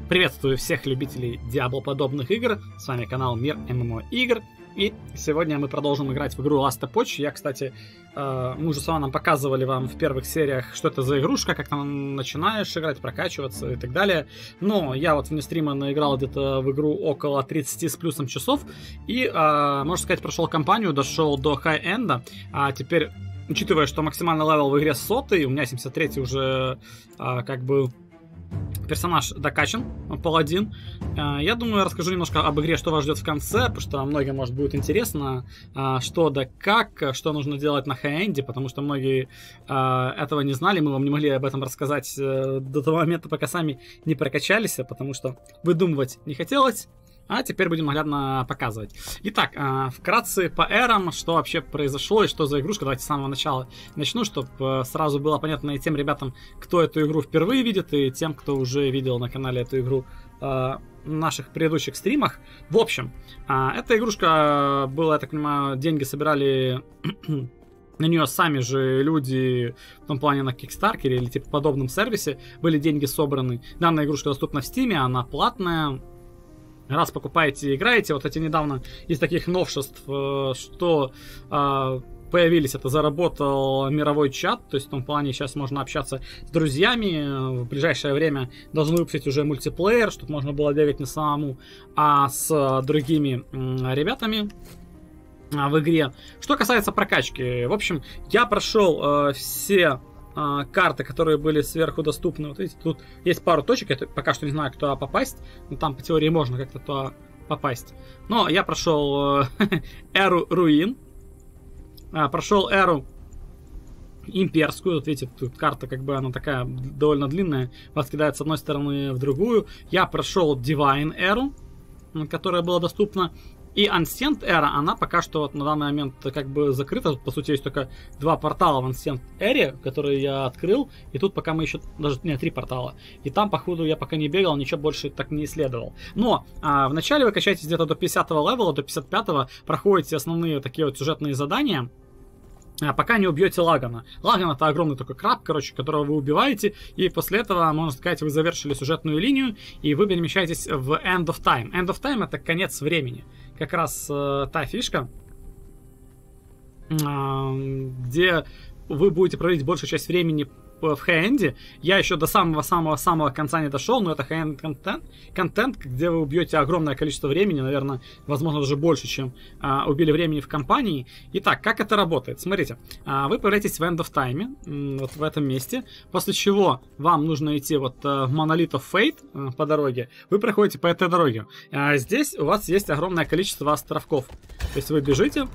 Приветствую всех любителей Diablo-подобных игр, с вами канал Мир ММО Игр, и сегодня мы продолжим играть в игру Last Epoch. Я, кстати, мы уже с вами показывали вам в первых сериях, что это за игрушка, как там начинаешь играть, прокачиваться и так далее. Но я вот вне стрима наиграл где-то в игру около 30 с плюсом часов, и, можно сказать, прошел кампанию, дошел до хай-энда, а теперь, учитывая, что максимальный левел в игре 100, у меня 73 уже персонаж докачан, паладин. Я думаю, я расскажу немножко об игре, что вас ждет в конце, потому что многим, может, будет интересно, что да как, что нужно делать на хай-энде, потому что многие этого не знали, мы вам не могли об этом рассказать до того момента, пока сами не прокачались, потому что выдумывать не хотелось. А теперь будем наглядно показывать. Итак, вкратце по эрам, что вообще произошло и что за игрушка. Давайте с самого начала начну, чтобы сразу было понятно и тем ребятам, кто эту игру впервые видит, и тем, кто уже видел на канале эту игру в наших предыдущих стримах. В общем, эта игрушка была, я так понимаю, деньги собирали на нее сами же люди, в том плане на Kickstarter или типа подобном сервисе, были деньги собраны. Данная игрушка доступна в Steam, она платная. Раз покупаете и играете, вот эти недавно из таких новшеств, что появились, это заработал мировой чат, то есть в том плане сейчас можно общаться с друзьями, в ближайшее время должны выпустить уже мультиплеер, чтобы можно было бегать не самому, а с другими ребятами в игре. Что касается прокачки, в общем, я прошел все карты, которые были сверху доступны. Вот видите, тут есть пару точек, я пока что не знаю, кто попасть, но там по теории можно как-то туда попасть. Но я прошел эру руин, прошел эру имперскую. Вот видите, тут карта как бы она такая довольно длинная, вас кидает с одной стороны в другую. Я прошел Divine эру, которая была доступна. И Ancient Era, она пока что вот на данный момент как бы закрыта. Тут, по сути, есть только два портала в Ancient Era, которые я открыл. И тут пока мы еще... Даже, нет, 3 портала. И там, походу, я пока не бегал, ничего больше так не исследовал. Но вначале вы качаетесь где-то до 50-го левела, до 55-го, проходите основные такие вот сюжетные задания, пока не убьете Лагана. Лаган — это огромный такой краб, короче, которого вы убиваете, и после этого, можно сказать, вы завершили сюжетную линию, и вы перемещаетесь в End of Time. End of Time — это конец времени. Как раз та фишка, где вы будете проводить большую часть времени в хай-энде. Я еще до самого-самого-самого конца не дошел, но это хай-энд контент, где вы убьете огромное количество времени, наверное, возможно, даже больше, чем убили времени в кампании. Итак, как это работает? Смотрите, вы появляетесь в End of Time, вот в этом месте, после чего вам нужно идти вот в Monolith of Fate по дороге. Вы проходите по этой дороге. Здесь у вас есть огромное количество островков. То есть вы бежите.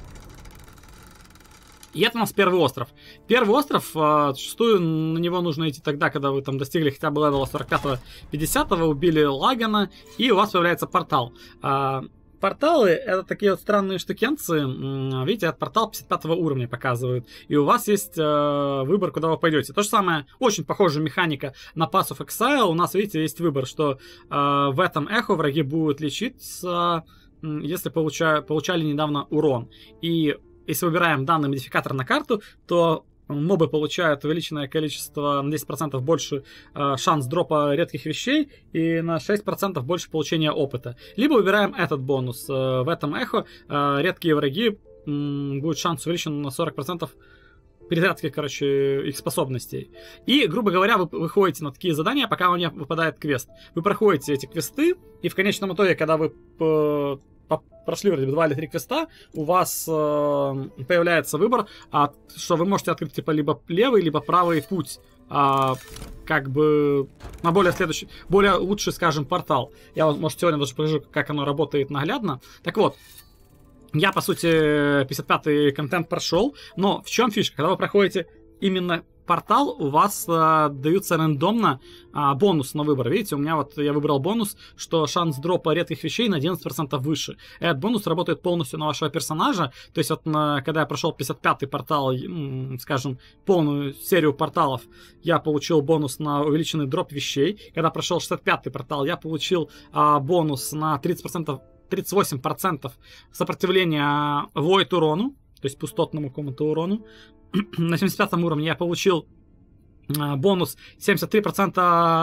И это у нас первый остров. Первый остров, зачастую на него нужно идти тогда, когда вы там достигли хотя бы левела 45-50, убили Лагана, и у вас появляется портал. Порталы — это такие вот странные штукенцы. Видите, этот портал 55 уровня показывают. И у вас есть выбор, куда вы пойдете. То же самое, очень похожая механика на Pass of Exile. У нас, видите, есть выбор, что в этом эхо враги будут лечиться, если получали недавно урон. И если выбираем данный модификатор на карту, то мобы получают увеличенное количество, на 10% больше шанс дропа редких вещей и на 6% больше получения опыта. Либо выбираем этот бонус. В этом эхо редкие враги будет шанс увеличен на 40% перезарядки, короче, их способностей. И, грубо говоря, вы выходите на такие задания, пока вам не выпадает квест. Вы проходите эти квесты, и в конечном итоге, когда вы прошли вроде бы 2 или 3 квеста, у вас появляется выбор, что вы можете открыть типа либо левый, либо правый путь. Как бы на более лучший, скажем, портал. Я вам, может, сегодня даже покажу, как оно работает наглядно. Так вот, я, по сути, 55-й контент прошел, но в чем фишка? Когда вы проходите именно портал, у вас даются рандомно бонус на выбор. Видите, у меня вот я выбрал бонус, что шанс дропа редких вещей на 11% выше. Этот бонус работает полностью на вашего персонажа. То есть вот когда я прошел 55-й портал, скажем, полную серию порталов, я получил бонус на увеличенный дроп вещей. Когда прошел 65-й портал, я получил бонус на 38% сопротивления void урону, то есть пустотному какому-то урону. На 75 уровне я получил бонус 73%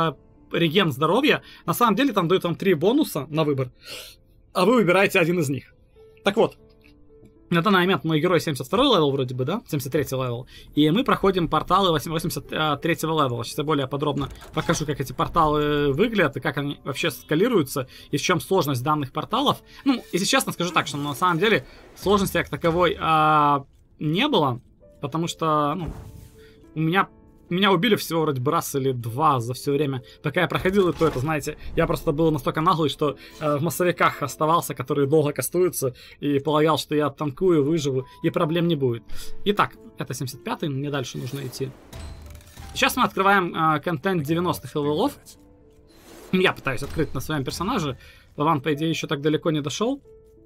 реген здоровья. На самом деле там дают вам 3 бонуса на выбор, а вы выбираете один из них. Так вот, на данный момент мой герой 72 левел вроде бы, да? 73 левел. И мы проходим порталы 83 левела. Сейчас я более подробно покажу, как эти порталы выглядят и как они вообще скалируются, и в чем сложность данных порталов. Ну, если честно, скажу так, что на самом деле сложности как таковой не было, потому что, ну, меня убили всего вроде бы раз или два за все время, пока я проходил, и то это, знаете, я просто был настолько наглый, что в массовиках оставался, которые долго кастуются, и полагал, что я танкую, выживу, и проблем не будет. Итак, это 75-й, мне дальше нужно идти. Сейчас мы открываем контент 90-х левелов. Я пытаюсь открыть на своем персонаже. Лаван, по идее, еще так далеко не дошел.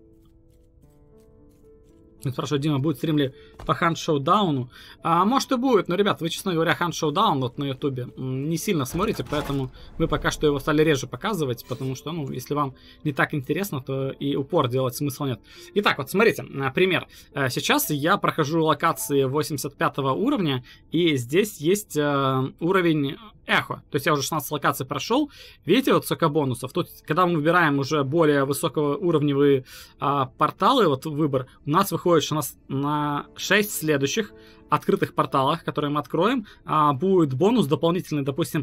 Спрашиваю, Дима, будет стрим ли по Hunt Showdown? Может и будет, но, ребят, вы, честно говоря, Hunt Showdown вот на ютубе не сильно смотрите, поэтому мы пока что его стали реже показывать, потому что, ну, если вам не так интересно, то и упор делать смысла нет. Итак, вот смотрите, пример. Сейчас я прохожу локации 85 уровня, и здесь есть уровень эхо. То есть я уже 16 локаций прошел. Видите, вот сколько бонусов. Тут, когда мы выбираем уже более высокоуровневые порталы, вот выбор, у нас выходит, что у нас на 6 следующих открытых порталах, которые мы откроем, будет бонус дополнительный, допустим,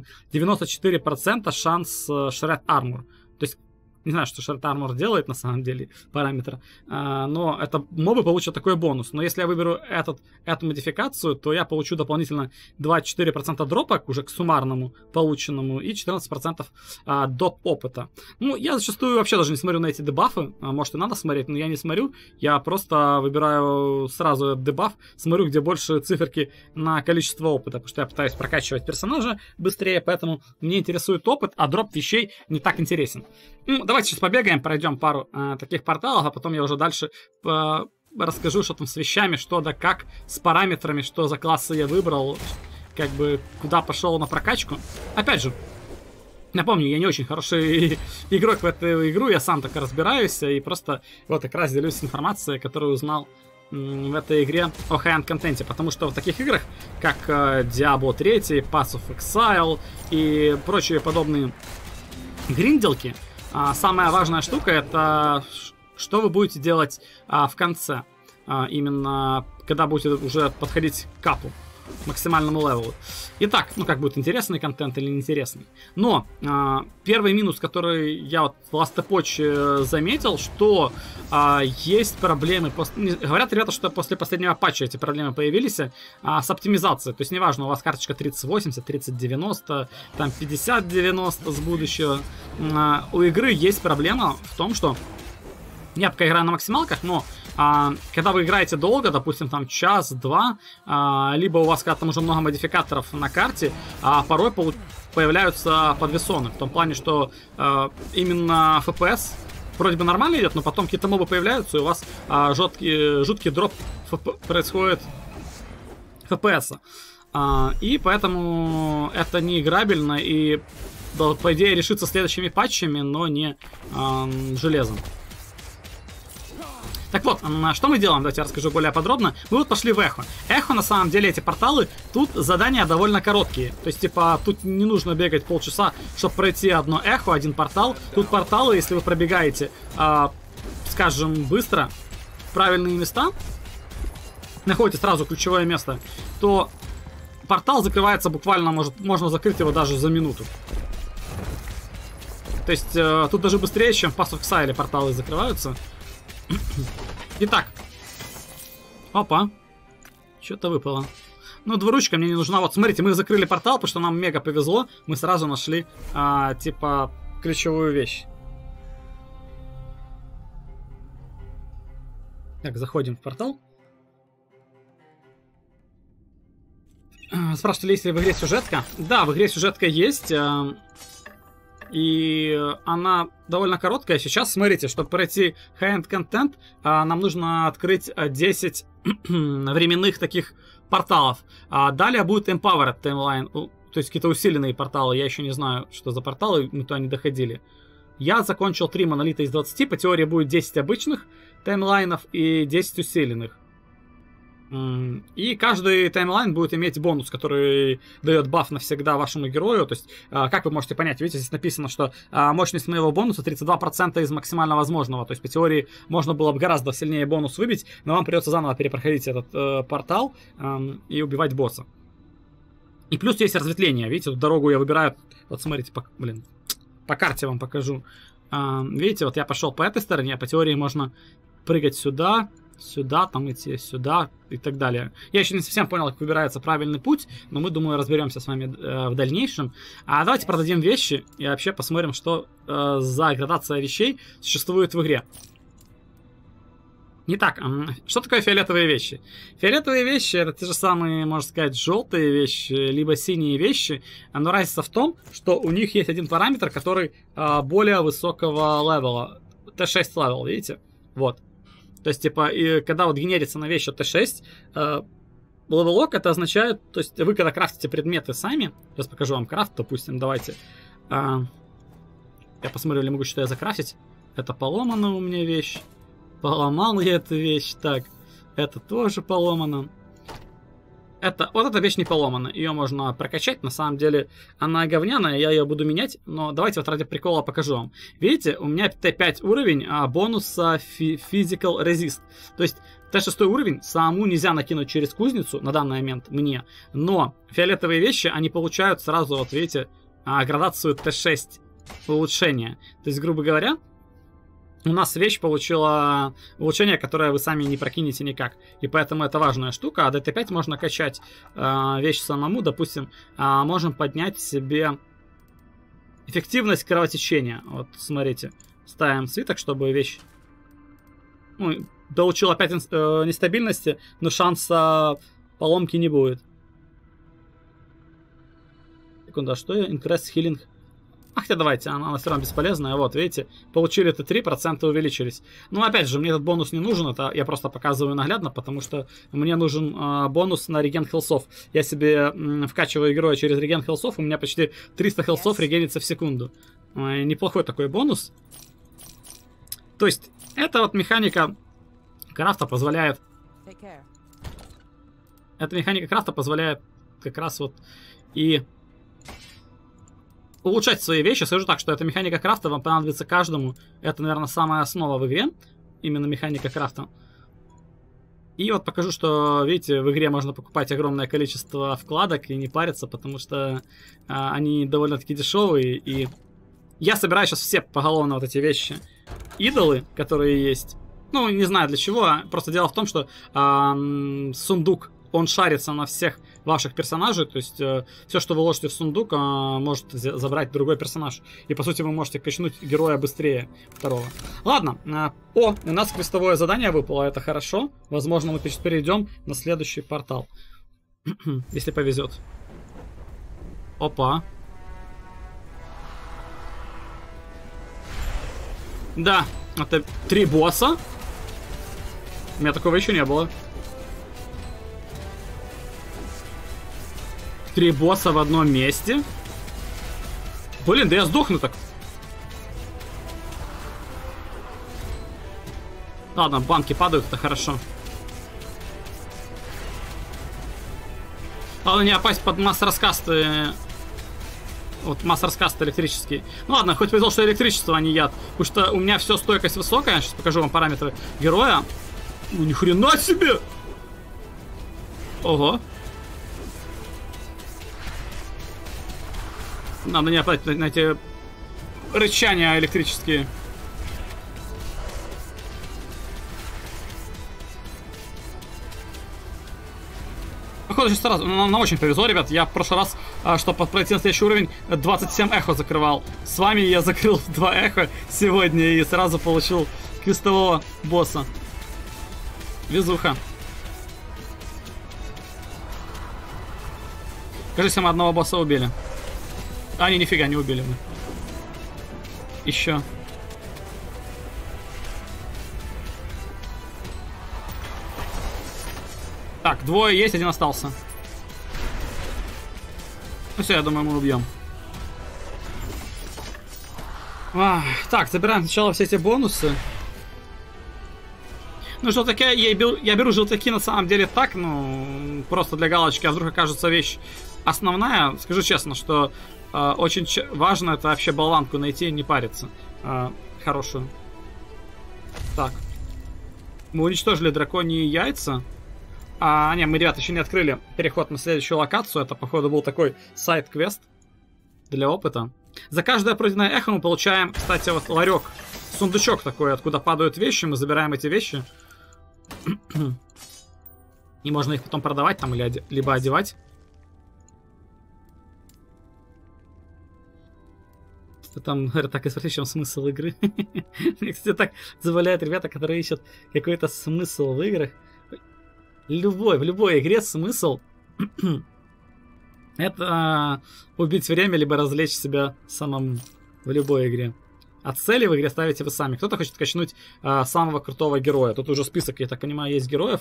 94% шанс Shred Armor. То есть не знаю, что Shred Armor делает на самом деле, параметр, но это мобы получат такой бонус. Но если я выберу эту модификацию, то я получу дополнительно 24% дропа уже к суммарному полученному и 14% доп опыта. Ну, я зачастую вообще даже не смотрю на эти дебафы, может и надо смотреть, но я не смотрю, я просто выбираю сразу дебаф, смотрю, где больше циферки на количество опыта, потому что я пытаюсь прокачивать персонажа быстрее, поэтому мне интересует опыт, а дроп вещей не так интересен. Ну, давайте сейчас побегаем, пройдем пару таких порталов, а потом я уже дальше расскажу, что там с вещами, что да как, с параметрами, что за классы я выбрал, как бы куда пошел на прокачку. Опять же, напомню, я не очень хороший игрок в эту игру, я сам только разбираюсь и просто вот как раз делюсь информацией, которую узнал в этой игре о хай-энд контенте, потому что в таких играх, как Diablo 3, Path of Exile и прочие подобные гринделки, самая важная штука — это что вы будете делать в конце, именно когда будете уже подходить к капу, максимальному левелу. Итак, ну как будет, интересный контент или неинтересный. Но первый минус, который я вот в Last Epoch заметил, что есть проблемы. Говорят ребята, что после последнего патча эти проблемы появились с оптимизацией. То есть неважно, у вас карточка 3080, 3090, там 5090 с будущего. У игры есть проблема в том, что я пока играю на максималках, но когда вы играете долго, допустим, там час-два, либо у вас когда там уже много модификаторов на карте, порой появляются подвесоны. В том плане, что именно FPS вроде бы нормально идет, но потом какие-то мобы появляются, и у вас жуткий дроп происходит FPS. И поэтому это не играбельно, и по идее решится следующими патчами, но не железом. Так вот, что мы делаем? Давайте я расскажу более подробно. Мы вот пошли в Эхо. Эхо, на самом деле, эти порталы, тут задания довольно короткие. То есть, типа, тут не нужно бегать полчаса, чтобы пройти одно Эхо, один портал. Тут порталы, если вы пробегаете, скажем, быстро, в правильные места, находите сразу ключевое место, то портал закрывается буквально, можно закрыть его даже за минуту. То есть, тут даже быстрее, чем в Path of Exile порталы закрываются. Итак. Опа. Что-то выпало. Ну, двуручка мне не нужна. Вот, смотрите, мы закрыли портал, потому что нам мега повезло. Мы сразу нашли, типа, ключевую вещь. Так, заходим в портал. Спрашивали, есть ли в игре сюжетка? Да, в игре сюжетка есть. И она довольно короткая. Сейчас, смотрите, чтобы пройти high-end контент, нам нужно открыть 10 временных таких порталов. Далее будет Empowered Timeline, то есть какие-то усиленные порталы. Я еще не знаю, что за порталы, мы туда не доходили. Я закончил 3 монолита из 20. По теории будет 10 обычных таймлайнов и 10 усиленных. И каждый таймлайн будет иметь бонус, который дает баф навсегда вашему герою. То есть, как вы можете понять, видите, здесь написано, что мощность моего бонуса 32% из максимально возможного. То есть, по теории, можно было бы гораздо сильнее бонус выбить, но вам придется заново перепроходить этот портал и убивать босса. И плюс есть разветвление. Видите, тут дорогу я выбираю. Вот смотрите, по карте вам покажу. Видите, вот я пошел по этой стороне, а по теории можно прыгать сюда, сюда, там идти сюда и так далее. Я еще не совсем понял, как выбирается правильный путь, но мы, думаю, разберемся с вами в дальнейшем. А давайте продадим вещи и вообще посмотрим, что за градация вещей существует в игре. Итак, что такое фиолетовые вещи? Фиолетовые вещи — это те же самые, можно сказать, желтые вещи, либо синие вещи. Но разница в том, что у них есть один параметр, который более высокого левела. Т6 левел, видите? Вот. То есть, типа, и когда вот генерится на вещь Т6, левелок это означает, то есть вы когда крафтите предметы сами, сейчас покажу вам крафт, допустим, давайте. Я посмотрю, ли могу что-то я закрафтить. Это поломана у меня вещь. Поломал я эту вещь. Так, это тоже поломано. Вот эта вещь не поломана. Ее можно прокачать. На самом деле она говняная, я ее буду менять. Но давайте вот ради прикола покажу вам. Видите, у меня Т5 уровень, бонуса Physical Resist. То есть Т6 уровень самому нельзя накинуть через кузницу на данный момент мне. Но фиолетовые вещи, они получают сразу, вот видите, градацию Т6 улучшения. То есть, грубо говоря, у нас вещь получила улучшение, которое вы сами не прокинете никак. И поэтому это важная штука. А ДТ5 можно качать вещь самому. Допустим, можем поднять себе эффективность кровотечения. Вот, смотрите. Ставим свиток, чтобы вещь получила опять нестабильности, но шанса поломки не будет. Секунду, а что я? Increase Healing. Хотя давайте, она все равно бесполезная. Вот, видите, получили Т3%, увеличились. Ну, опять же, мне этот бонус не нужен. Это я просто показываю наглядно, потому что мне нужен бонус на реген хелсов. Я себе вкачиваю героя через реген хелсов, у меня почти 300 хелсов регенится в секунду. Неплохой такой бонус. То есть, эта вот механика крафта позволяет... Эта механика крафта позволяет как раз вот и... улучшать свои вещи. Скажу так, что эта механика крафта вам понадобится каждому. Это, наверное, самая основа в игре. Именно механика крафта. И вот покажу, что, видите, в игре можно покупать огромное количество вкладок и не париться, потому что они довольно-таки дешевые. И я собираю сейчас все поголовно вот эти вещи. Идолы, которые есть. Ну, не знаю для чего. Просто дело в том, что сундук, он шарится на всех ваших персонажей, то есть все, что вы ложите в сундук, может забрать другой персонаж. И по сути вы можете качнуть героя быстрее второго. Ладно, у нас квестовое задание выпало, это хорошо. Возможно, мы перейдем на следующий портал. Если повезет. Опа. Да, это 3 босса. У меня такого еще не было. 3 босса в одном месте. Блин, да я сдохну так. Ладно, банки падают, это хорошо. Ладно, не опасть под масс-раскасты. Вот масс-раскаст электрический. Ну ладно, хоть повезло, что электричество, а не яд. Потому что у меня все стойкость высокая. Я сейчас покажу вам параметры героя. Ну, ни хрена себе! Ого. Надо не опять на эти рычания электрические. Походу, сейчас сразу. Нам очень повезло, ребят. Я в прошлый раз, чтобы пройти на следующий уровень, 27 эхо закрывал. С вами я закрыл 2 эхо сегодня и сразу получил квестового босса. Везуха. Кажется, мы одного босса убили. А, не, нифига не убили мы. Еще. Так, 2 есть, 1 остался. Ну все, я думаю, мы убьем. Так, забираем сначала все эти бонусы. Ну, желтяки, я беру желтяки на самом деле так, ну, просто для галочки, а вдруг окажется вещь основная. Скажу честно, что очень важно это вообще болванку найти и не париться. Хорошую. Так. Мы уничтожили драконьи яйца. Не, мы, ребята, еще не открыли переход на следующую локацию. Это, походу, был такой сайд-квест для опыта. За каждое пройденное эхо мы получаем, кстати, вот ларек. Сундучок такой, откуда падают вещи. Мы забираем эти вещи. И можно их потом продавать там, либо одевать. Там, так и смотри, в чем смысл игры. Мне, кстати, так забавляют ребята, которые ищут какой-то смысл в играх. В любой игре смысл это убить время, либо развлечь себя самому в любой игре. А цели в игре ставите вы сами. Кто-то хочет качнуть самого крутого героя. Тут уже список, я так понимаю, есть героев.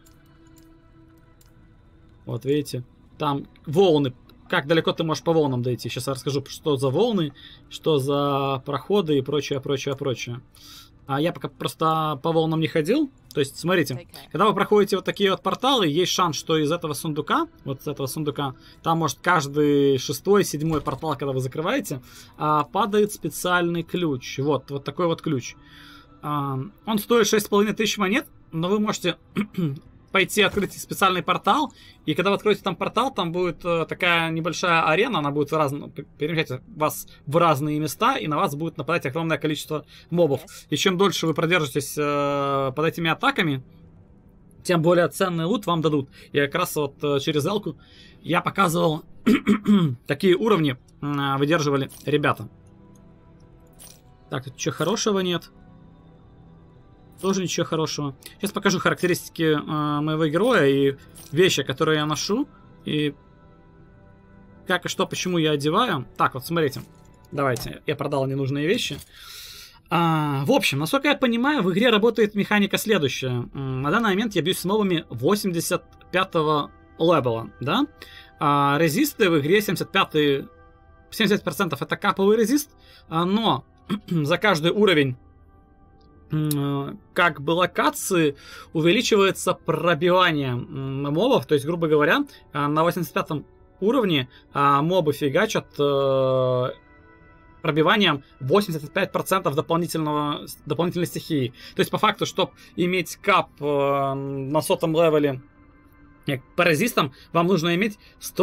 Вот, видите. Там волны. Как далеко ты можешь по волнам дойти. Сейчас я расскажу, что за волны, что за проходы и прочее, прочее, прочее. Я пока просто по волнам не ходил. То есть, смотрите, когда вы проходите вот такие вот порталы, есть шанс, что из этого сундука, вот с этого сундука, там может каждый 6-7 портал, когда вы закрываете, падает специальный ключ. Вот такой вот ключ. Он стоит 6500 монет, но вы можете пойти открыть специальный портал, и когда вы откроете там портал, там будет такая небольшая арена, она будет перемещать вас в разные места, и на вас будет нападать огромное количество мобов. И чем дольше вы продержитесь под этими атаками, тем более ценный лут вам дадут. И как раз вот через Элку я показывал, какие уровни выдерживали ребята. Так, тут ничего хорошего нет. Тоже ничего хорошего. Сейчас покажу характеристики моего героя и вещи, которые я ношу. И как и что, почему я одеваю. Так, вот смотрите. Давайте, я продал ненужные вещи. В общем, насколько я понимаю, в игре работает механика следующая. На данный момент я бьюсь с мобами 85-го левела, да? Резисты в игре 75-й... 70% это каповый резист, но за каждый уровень как бы локации увеличивается пробивание мобов. То есть, грубо говоря, на 85 уровне мобы фигачат пробиванием 85% дополнительной стихии. То есть, по факту, чтобы иметь кап на 100-м левеле по резистам, вам нужно иметь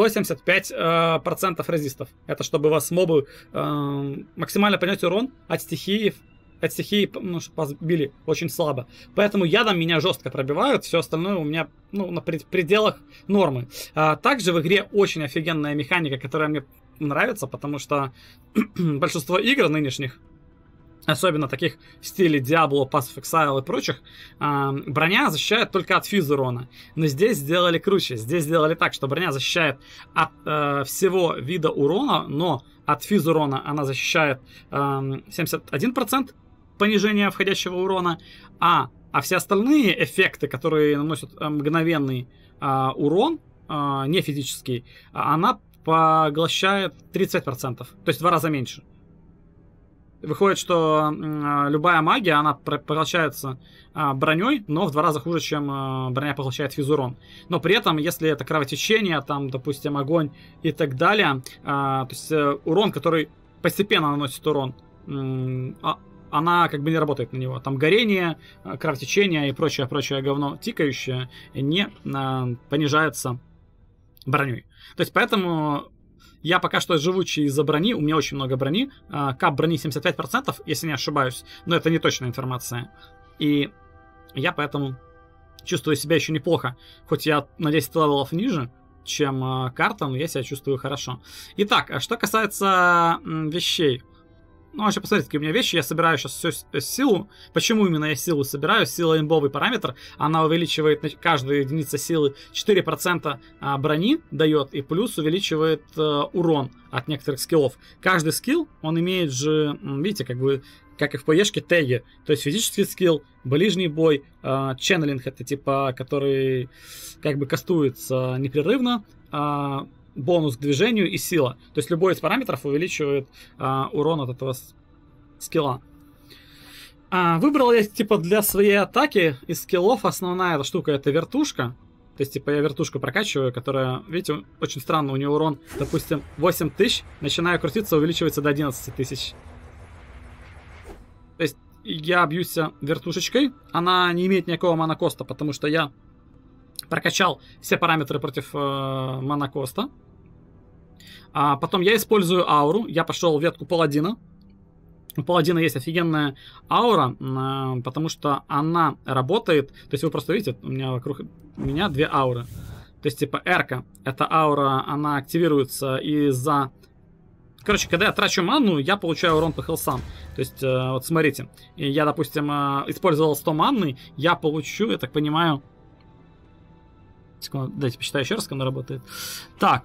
175% резистов. Это чтобы вас мобы максимально поднять урон от стихии, ну, били очень слабо. Поэтому ядом меня жестко пробивают. Все остальное у меня, ну, на пределах нормы. Также в игре очень офигенная механика, которая мне нравится, потому что большинство игр нынешних, особенно таких в стиле Diablo, Path of Exile и прочих, броня защищает только от фьюз урона. Но здесь сделали круче. Здесь сделали так, что броня защищает от всего вида урона, но от фьюз урона она защищает 71% понижения входящего урона, а все остальные эффекты, которые наносят мгновенный урон, не физический, она поглощает 35%, то есть в 2 раза меньше. Выходит, что любая магия, она поглощается броней, но в 2 раза хуже, чем броня поглощает физурон. Но при этом, если это кровотечение, там, допустим, огонь и так далее, то есть урон, который постепенно наносит урон, она как бы не работает на него. Там горение, кровотечение и прочее говно тикающее не понижается броней. То есть поэтому я пока что живучий из-за брони, у меня очень много брони. Кап брони 75%, если не ошибаюсь, но это не точная информация. И я поэтому чувствую себя еще неплохо. Хоть я на 10 левелов ниже, чем карта, но я себя чувствую хорошо. Итак, что касается вещей. Ну, вообще, посмотрите, какие у меня вещи. Я собираю сейчас всю силу. Почему именно я силу собираю? Сила имбовый параметр. Она увеличивает каждую единицу силы 4% брони дает. И плюс увеличивает урон от некоторых скиллов. Каждый скилл, он имеет же, видите, как бы, как и в ПЕшке, теги. То есть физический скилл, ближний бой, ченнелинг, это типа, который как бы кастуется непрерывно, бонус к движению и сила. То есть любой из параметров увеличивает урон от этого скилла. Выбрал я, типа, для своей атаки из скиллов основная эта штука — это вертушка. То есть, типа, я вертушку прокачиваю, которая, видите, очень странно, у нее урон, допустим, 8000, начинаю крутиться, увеличивается до 11000. То есть, я бьюсь вертушечкой, она не имеет никакого монокоста, потому что я прокачал все параметры против монокоста. Потом я использую ауру, я пошел в ветку паладина. У паладина есть офигенная аура, потому что она работает. То есть вы просто видите, у меня вокруг меня две ауры. То есть типа R-ка, эта аура, она активируется из-за... Короче, когда я трачу ману, я получаю урон по хелсам. То есть, вот смотрите, я, допустим, использовал 100 маны, я получу, я так понимаю... Секунду, дайте посчитаю еще раз, как она работает. Так,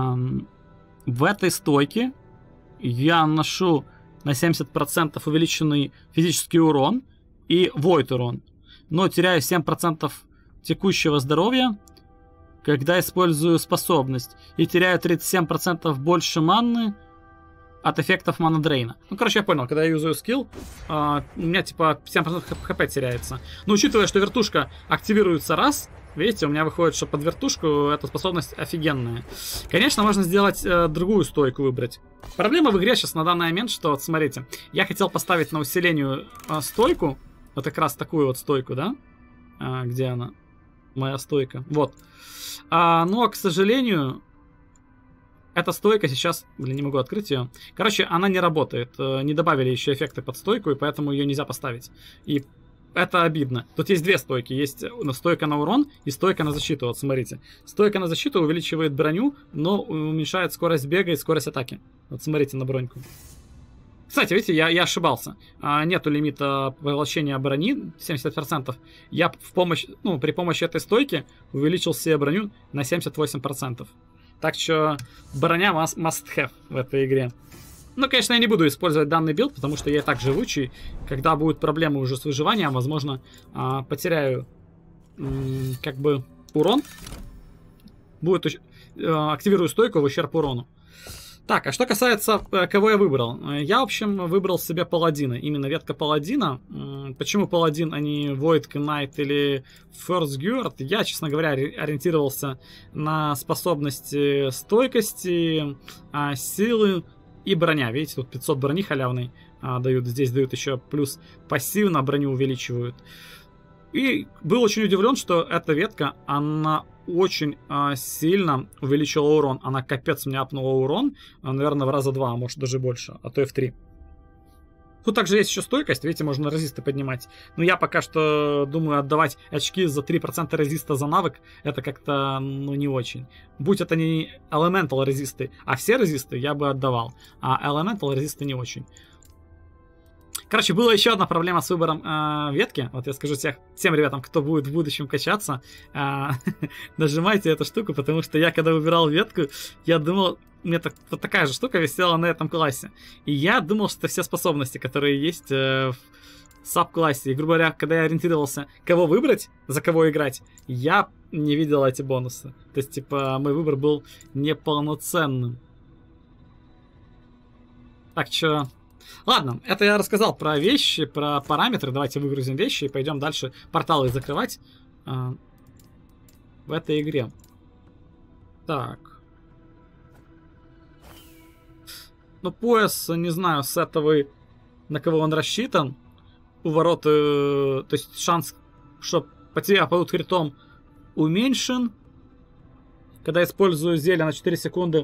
в этой стойке я наношу на 70% увеличенный физический урон и void урон. Но теряю 7% текущего здоровья, когда использую способность. И теряю 37% больше маны от эффектов мана-дрейна. Ну, короче, я понял, когда я юзаю скилл, у меня типа 7% хп теряется. Но учитывая, что вертушка активируется раз, видите, у меня выходит, что под вертушку эта способность офигенная. Конечно, можно сделать другую стойку выбрать. Проблема в игре сейчас на данный момент, что, вот смотрите, я хотел поставить на усилению стойку, вот как раз такую вот стойку, да? Где она? Моя стойка. Вот. Но, к сожалению, эта стойка сейчас... Блин, не могу открыть ее. Короче, она не работает. Не добавили еще эффекты под стойку, и поэтому ее нельзя поставить. И это обидно. Тут есть две стойки. Есть стойка на урон и стойка на защиту. Вот смотрите. Стойка на защиту увеличивает броню, но уменьшает скорость бега и скорость атаки. Вот смотрите на броньку. Кстати, видите, я ошибался. Нету лимита поглощения брони 70%. Я при помощи этой стойки увеличил себе броню на 78%. Так что броня must have в этой игре. Ну, конечно, я не буду использовать данный билд, потому что я и так живучий. Когда будут проблемы уже с выживанием, возможно, потеряю как бы урон. Активирую стойку в ущерб урону. Так, а что касается, кого я выбрал. Я, в общем, выбрал себе паладина. Именно ветка паладина. Почему паладин, а не Void Knight или First Guard? Я, честно говоря, ориентировался на способности стойкости, силы и броня. Видите, тут 500 брони халявной дают. Здесь дают еще плюс пассивно броню увеличивают. И был очень удивлен, что эта ветка, она очень сильно увеличила урон. Она капец мне апнула урон, наверное, в раза 2, а может даже больше, а то и в 3. Тут также есть еще стойкость, видите, можно резисты поднимать. Но я пока что думаю отдавать очки за 3% резиста за навык. Это как-то, ну, не очень. Будь это не Elemental резисты, а все резисты, я бы отдавал. А Elemental резисты не очень. Короче, была еще одна проблема с выбором ветки. Вот я скажу всем ребятам, кто будет в будущем качаться, нажимайте эту штуку, потому что я, когда выбирал ветку, я думал, у меня вот такая же штука висела на этом классе. И я думал, что все способности, которые есть в саб-классе, и, грубо говоря, когда я ориентировался, кого выбрать, за кого играть, я не видел эти бонусы. То есть, типа, мой выбор был неполноценным. Так что... Ладно, это я рассказал про вещи, про параметры. Давайте выгрузим вещи и пойдем дальше порталы закрывать в этой игре. Так. Ну, пояс, не знаю, сетовый, на кого он рассчитан. У ворот, то есть шанс, что по тебе падут критом, уменьшен. Когда использую зелье на 4 секунды,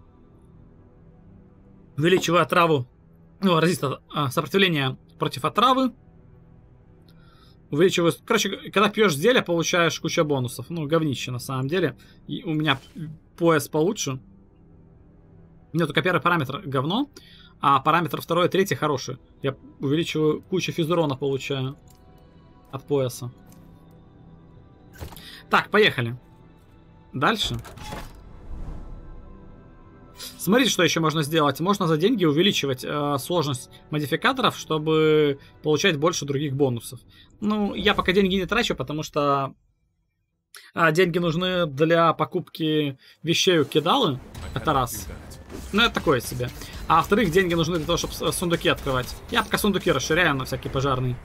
увеличиваю отраву. Ну, резист сопротивление против отравы. Увеличиваю... Короче, когда пьешь зелье, получаешь кучу бонусов. Ну, говнище на самом деле. И у меня пояс получше. У меня только первый параметр говно, а параметр второй и третий хороший. Я увеличиваю кучу физурона, получаю от пояса. Так, поехали. Дальше. Смотрите, что еще можно сделать. Можно за деньги увеличивать сложность модификаторов, чтобы получать больше других бонусов. Ну, я пока деньги не трачу, потому что деньги нужны для покупки вещей у кидалы. Это раз. Ну, это такое себе. А во-вторых, деньги нужны для того, чтобы сундуки открывать. Я пока сундуки расширяю на всякий пожарный.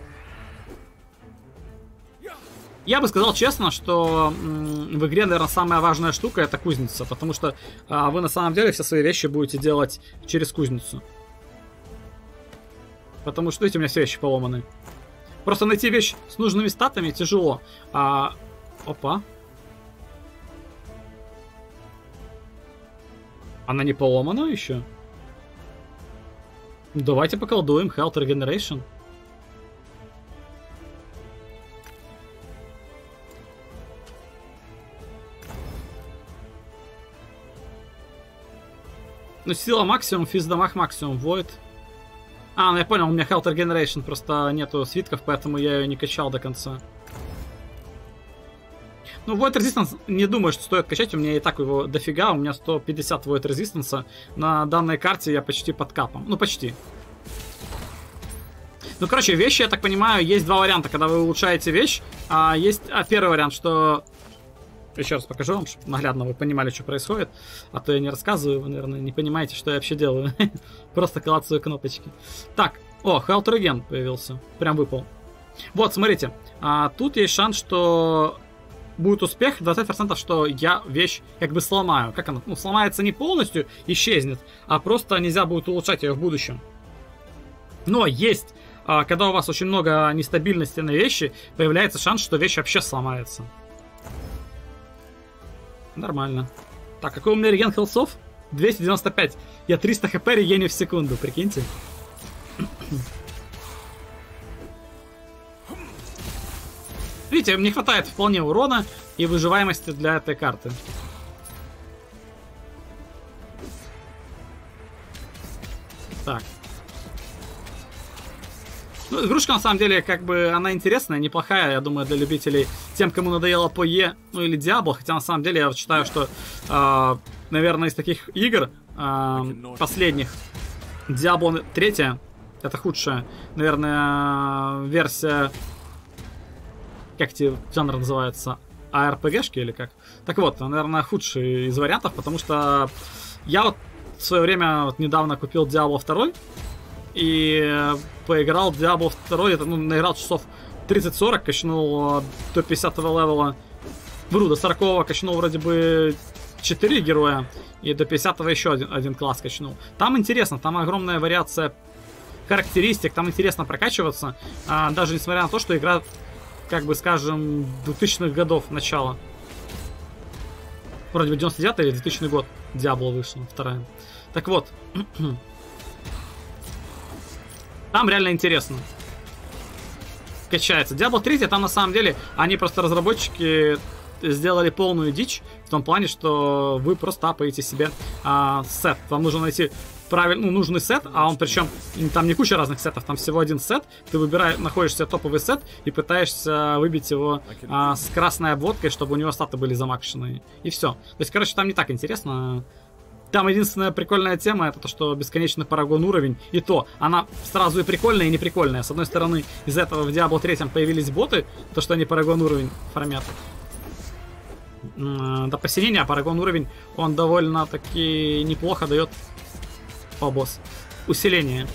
Я бы сказал честно, что в игре, наверное, самая важная штука — это кузница. Потому что вы на самом деле все свои вещи будете делать через кузницу. Потому что, видите, у меня все вещи поломаны. Просто найти вещь с нужными статами тяжело. Опа. Она не поломана еще? Давайте поколдуем. Health Regeneration. Ну, сила максимум, физ дамаг максимум, Void. Ну я понял, у меня Health Regeneration, просто нету свитков, поэтому я ее не качал до конца. Ну, Void Resistance не думаю, что стоит качать, у меня и так его дофига, у меня 150 Void Resistance. На данной карте я почти под капом, ну почти. Ну, короче, вещи, я так понимаю, есть два варианта, когда вы улучшаете вещь. Есть первый вариант, что... Еще раз покажу вам, чтобы наглядно вы понимали, что происходит. А то я не рассказываю, вы, наверное, не понимаете, что я вообще делаю. Просто клацаю кнопочки. Так, Health Regen появился. Прям выпал. Вот, смотрите. Тут есть шанс, что будет успех. 20%, что я вещь как бы сломаю. Как она? Ну, сломается не полностью, исчезнет. А просто нельзя будет улучшать ее в будущем. Но есть... Когда у вас очень много нестабильности на вещи, появляется шанс, что вещь вообще сломается. Нормально. Так, какой у меня реген хелсов? 295. Я 300 хп регеню в секунду, прикиньте. Видите, мне хватает вполне урона и выживаемости для этой карты. Так. Ну, игрушка, на самом деле, как бы, она интересная, неплохая, я думаю, для любителей, тем, кому надоело PoE, ну, или Diablo, хотя, на самом деле, я считаю, что, наверное, из таких игр последних, Diablo 3, это худшая, наверное, версия, как эти жанр называется, ARPG-шки или как? Так вот, наверное, худший из вариантов, потому что я вот в свое время, вот недавно купил Diablo 2, и поиграл в Diablo 2, это, ну, наиграл часов 30-40, качнул до 50-го левела. Вру, до 40-го качнул вроде бы 4 героя, и до 50-го еще один класс качнул. Там интересно, там огромная вариация характеристик, там интересно прокачиваться, даже несмотря на то, что игра, как бы скажем, 2000-х годов начала. Вроде бы 99-й или 2000 год Diablo вышла, вторая. Так вот. Там реально интересно. Качается. Diablo 3, там на самом деле, они просто, разработчики, сделали полную дичь. В том плане, что вы просто апаете себе сет. Вам нужно найти правильный, нужный сет, а он причем, там не куча разных сетов, там всего один сет. Ты находишь себе топовый сет и пытаешься выбить его с красной обводкой, чтобы у него статы были замакшены. И все. То есть, короче, там не так интересно. Там единственная прикольная тема — это то, что бесконечный парагон уровень. И то, она сразу и прикольная, и неприкольная. С одной стороны, из-за этого в Diablo 3 появились боты, то, что они парагон уровень фармят. До посинения, а парагон уровень, он довольно-таки неплохо дает... О, босс. Усиление.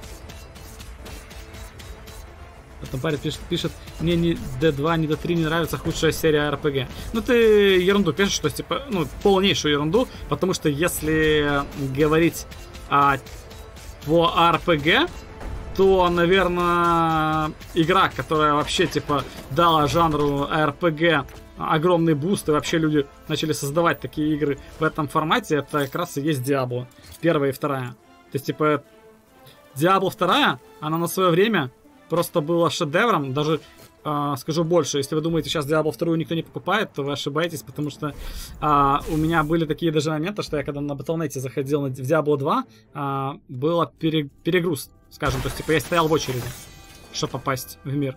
Там парень пишет, мне ни D2, ни D3 не нравится, худшая серия RPG. Ну ты ерунду пишешь, что типа, ну, полнейшую ерунду, потому что если говорить по RPG, то, наверное, игра, которая вообще типа дала жанру RPG огромный буст, и вообще люди начали создавать такие игры в этом формате, это как раз и есть Diablo, первая и вторая. То есть, типа, Diablo 2, она на свое время просто была шедевром. Даже скажу больше, если вы думаете, сейчас Diablo 2 никто не покупает, то вы ошибаетесь, потому что у меня были такие даже моменты, что я когда на Battle.net заходил в Diablo 2, было перегруз, скажем, то есть, типа, я стоял в очереди, чтобы попасть в мир.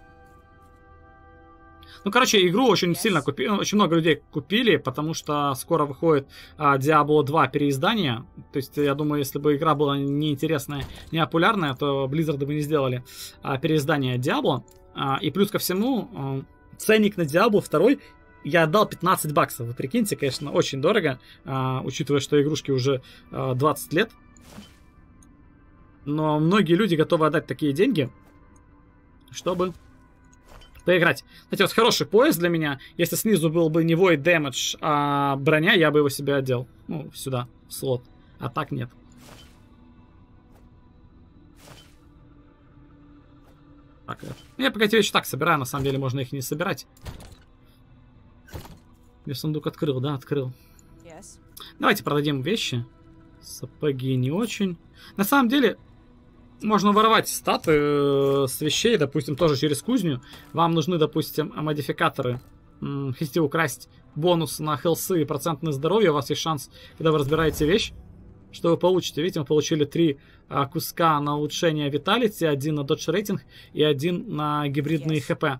Ну, короче, игру очень сильно купили, очень много людей купили, потому что скоро выходит Diablo 2 переиздание. То есть, я думаю, если бы игра была неинтересная, не популярная, то Blizzard бы не сделали переиздание Diablo. И плюс ко всему, ценник на Diablo 2 я отдал 15 баксов. Вы прикиньте, конечно, очень дорого, учитывая, что игрушки уже 20 лет. Но многие люди готовы отдать такие деньги, чтобы поиграть. Кстати, вот хороший пояс для меня. Если снизу был бы не Void Damage, а броня, я бы его себе одел. Ну, сюда, в слот. А так нет. Так, я пока эти вещи так собираю, на самом деле можно их и не собирать. Я сундук открыл, да, открыл. Yes. Давайте продадим вещи. Сапоги не очень. На самом деле, можно воровать статы с вещей, допустим, тоже через кузню. Вам нужны, допустим, модификаторы. Хотите украсть бонус на хелсы и процент на здоровье, у вас есть шанс, когда вы разбираете вещь, что вы получите. Видите, мы получили 3 куска на улучшение Vitality, 1 на Dodge рейтинг и 1 на гибридные ХП.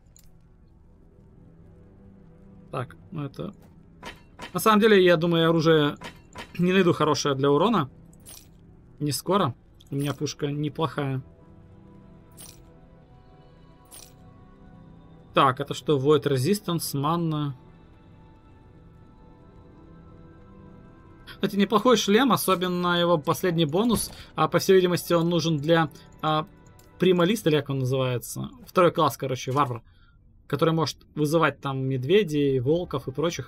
Так, ну это... На самом деле, я думаю, оружие не найду хорошее для урона. Не скоро. У меня пушка неплохая. Так, это что? Void Resistance, манна. Кстати, неплохой шлем, особенно его последний бонус. По всей видимости, он нужен для прималиста, или как он называется. Второй класс, короче, варвар. Который может вызывать там медведей, волков и прочих.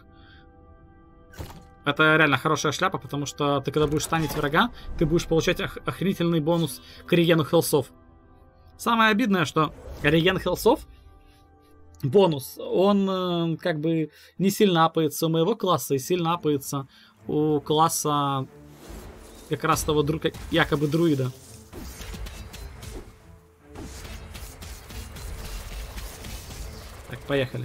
Это реально хорошая шляпа, потому что ты, когда будешь станить врага, ты будешь получать охренительный бонус к регену хелсов. Самое обидное, что реген хелсов, бонус, он как бы не сильно апается у моего класса и сильно апается у класса как раз того якобы друида. Так, поехали.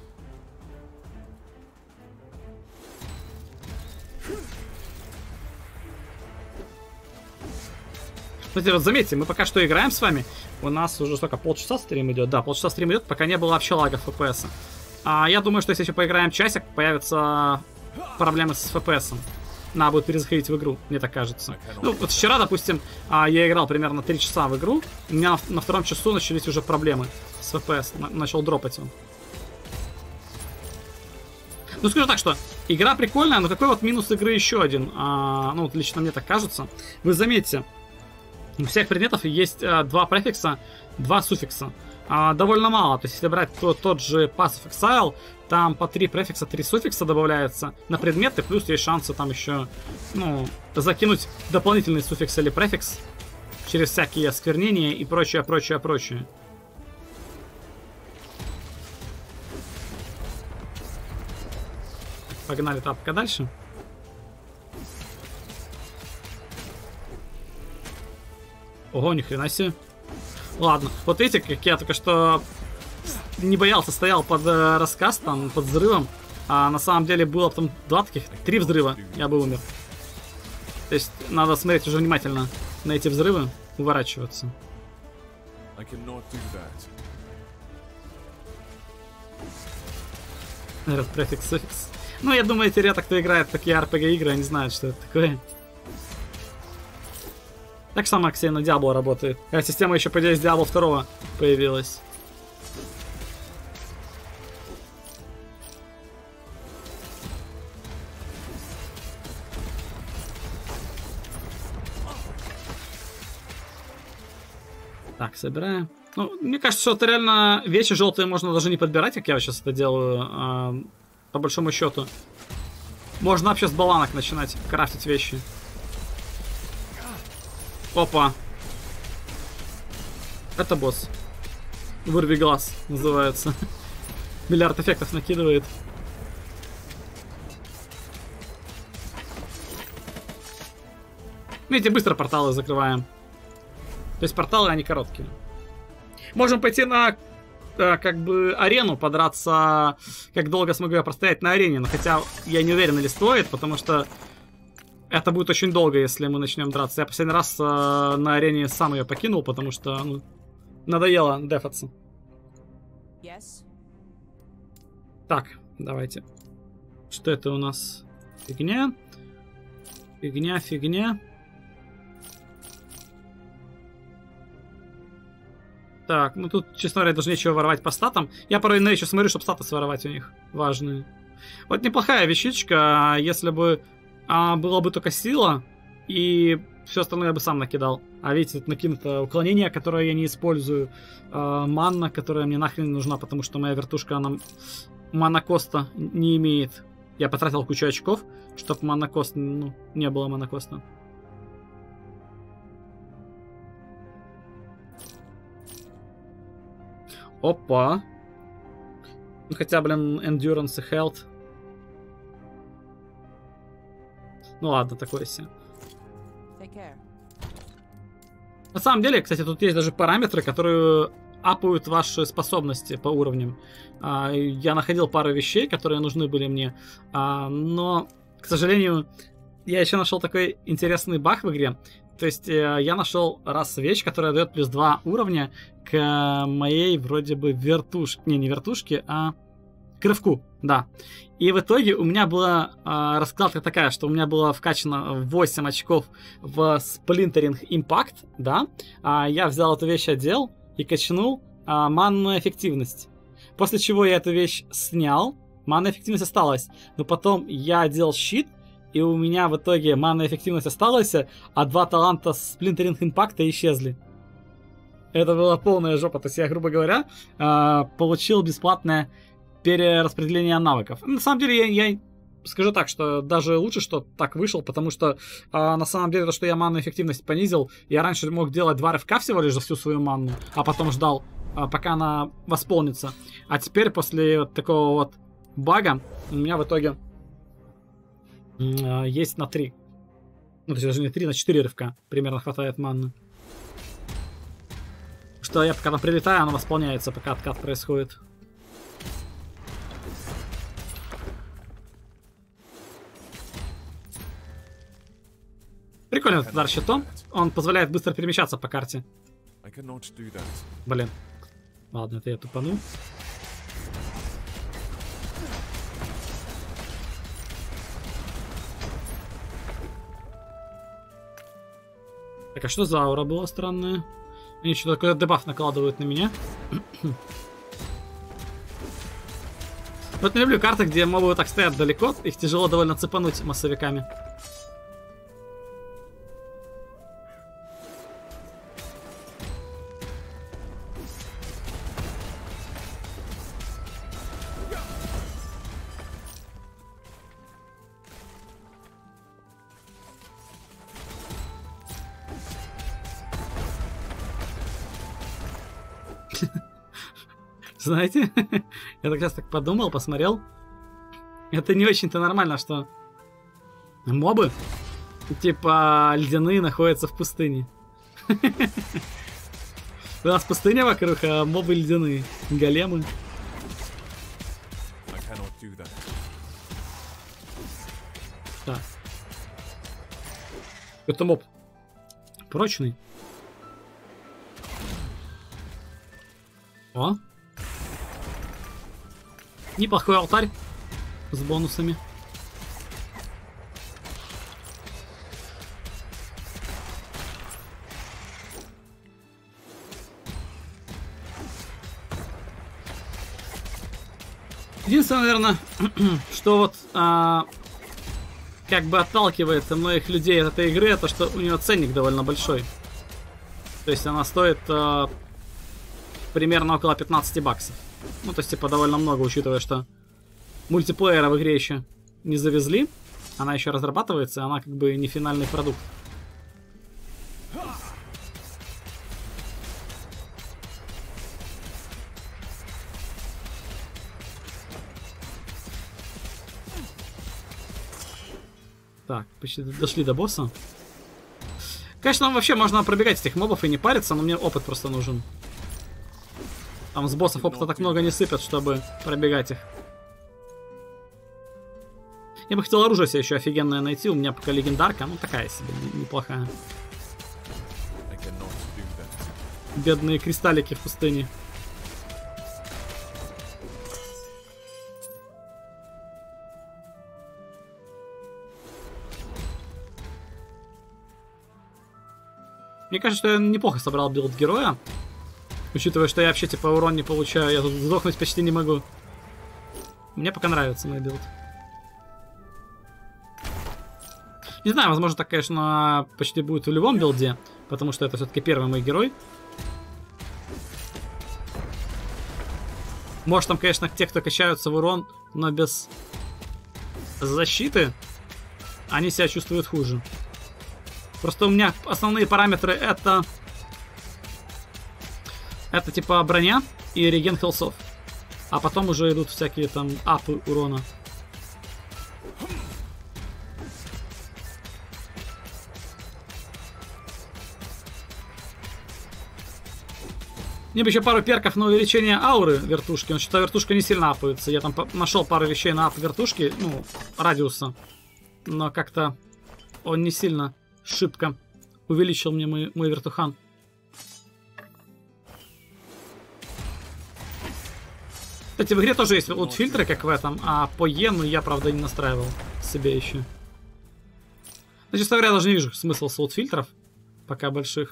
Кстати, вот заметьте, мы пока что играем с вами. У нас уже сколько, полчаса стрим идет? Да, полчаса стрим идет, пока не было вообще лагов FPS. Я думаю, что если еще поиграем часик, появятся проблемы с FPS. Надо будет перезаходить в игру, мне так кажется. Ну, вот вчера, допустим, я играл примерно 3 часа в игру. У меня на втором часу начались уже проблемы с FPS. Начал дропать он. Ну, скажу так, что игра прикольная, но какой вот минус игры еще один? Ну, вот лично мне так кажется. Вы заметьте, у всех предметов есть 2 префикса, 2 суффикса. Довольно мало. То есть, если брать тот же Passive Exile, там по 3 префикса, 3 суффикса добавляется на предметы, плюс есть шансы там еще, ну, закинуть дополнительный суффикс или префикс через всякие осквернения и прочее, прочее, прочее. Погнали тапка дальше. Ого, ни хрена себе. Ладно, вот видите, как я только что не боялся, стоял под рассказ, там, под взрывом. А на самом деле было там 2 таких, 3 взрыва, я бы умер. То есть надо смотреть уже внимательно на эти взрывы, уворачиваться. Этот префикс, суффикс. Ну, я думаю, эти ребята, кто играет в такие RPG игры, они знают, что это такое. Так же самое, кстати, на Diablo работает. Система еще, по идее, с Diablo 2 появилась. Так, собираем. Ну, мне кажется, что это реально вещи желтые можно даже не подбирать, как я сейчас это делаю. По большому счету. Можно вообще с баланок начинать крафтить вещи. Опа. Это босс. Вырви глаз называется. Миллиард эффектов накидывает. Видите, быстро порталы закрываем. То есть порталы, они короткие. Можем пойти на как бы арену, подраться, как долго смогу я простоять на арене. Но хотя я не уверен, или стоит, потому что это будет очень долго, если мы начнем драться. Я последний раз на арене сам ее покинул, потому что ну, надоело дефаться. Yes. Так, давайте. Что это у нас? Фигня. Фигня, фигня. Так, ну тут, честно говоря, даже нечего воровать по статам. Я порой на еще смотрю, чтобы статы своровать у них важные. Вот неплохая вещичка, если бы была бы только сила, и все остальное я бы сам накидал. А видите, тут накинуто уклонение, которое я не использую, манна, которая мне нахрен не нужна, потому что моя вертушка, она манакоста не имеет. Я потратил кучу очков, чтобы манакост, ну, не было манакоста. Опа. Ну, хотя, блин, endurance и health. Ну ладно, такое себе. Take care. На самом деле, кстати, тут есть даже параметры, которые апают ваши способности по уровням. Я находил пару вещей, которые нужны были мне, но, к сожалению, я еще нашел такой интересный баг в игре. То есть я нашел раз вещь, которая дает плюс 2 уровня к моей вроде бы вертушке. Не вертушке, а к рывку, да. И в итоге у меня была раскладка такая, что у меня было вкачано 8 очков в Splintering Impact, да. Я взял эту вещь, одел и качнул манную эффективность. После чего я эту вещь снял, манная эффективность осталась. Но потом я одел щит, и у меня в итоге манная эффективность осталась, а 2 таланта Splintering Impact исчезли. Это была полная жопа. То есть я, грубо говоря, получил бесплатное перераспределение навыков. На самом деле, я скажу так, что даже лучше, что так вышел, потому что на самом деле то, что я манную эффективность понизил, я раньше мог делать 2 рывка всего лишь за всю свою манну, а потом ждал, пока она восполнится. А теперь, после вот такого вот бага, у меня в итоге есть на 3. Ну, то есть даже не 3, на 4 рывка примерно хватает манны. Что я пока там прилетаю, она восполняется, пока откат происходит. Прикольный этот удар щитом. Он позволяет быстро перемещаться по карте. Блин. Ладно, это я тупанул. Так, а что за аура была странная? Они что-то такой дебаф накладывают на меня. Вот не люблю карты, где мобы вот так стоят далеко. Их тяжело довольно цепануть массовиками. Знаете, я так раз так подумал, посмотрел. Это не очень-то нормально, что мобы, типа ледяные, находятся в пустыне. У нас пустыня вокруг, а мобы ледяные. Големы. Так. Это моб прочный. О. Неплохой алтарь с бонусами. Единственное, наверное, что вот как бы отталкивает многих людей от этой игры, это что у нее ценник довольно большой. То есть она стоит примерно около 15 баксов. Ну, то есть, типа, довольно много, учитывая, что мультиплеера в игре еще не завезли. Она еще разрабатывается, она как бы не финальный продукт. Так, почти дошли до босса. Конечно, нам вообще можно пробегать этих мобов и не париться, но мне опыт просто нужен. Там с боссов опыта так много не сыпят, чтобы пробегать их. Я бы хотел оружие себе еще офигенное найти. У меня пока легендарка, ну такая себе, неплохая. Бедные кристаллики в пустыне. Мне кажется, что я неплохо собрал билд героя. Учитывая, что я вообще типа урон не получаю, я тут сдохнуть почти не могу. Мне пока нравится мой билд. Не знаю, возможно, так, конечно, почти будет в любом билде, потому что это все-таки первый мой герой. Может, там, конечно, те, кто качаются в урон, но без защиты, они себя чувствуют хуже. Просто у меня основные параметры это типа броня и реген хилсов. А потом уже идут всякие там апы урона. Мне бы еще пару перков на увеличение ауры вертушки. Но что-то вертушка не сильно апается. Я там нашел пару вещей на ап вертушки, ну, радиуса. Но как-то он не сильно шибко увеличил мне мой вертухан. Кстати, в игре тоже есть лут-фильтры, как в этом, а по йену я, правда, не настраивал себе еще. Но, честно говоря, я даже не вижу смысла с лут-фильтров, пока больших.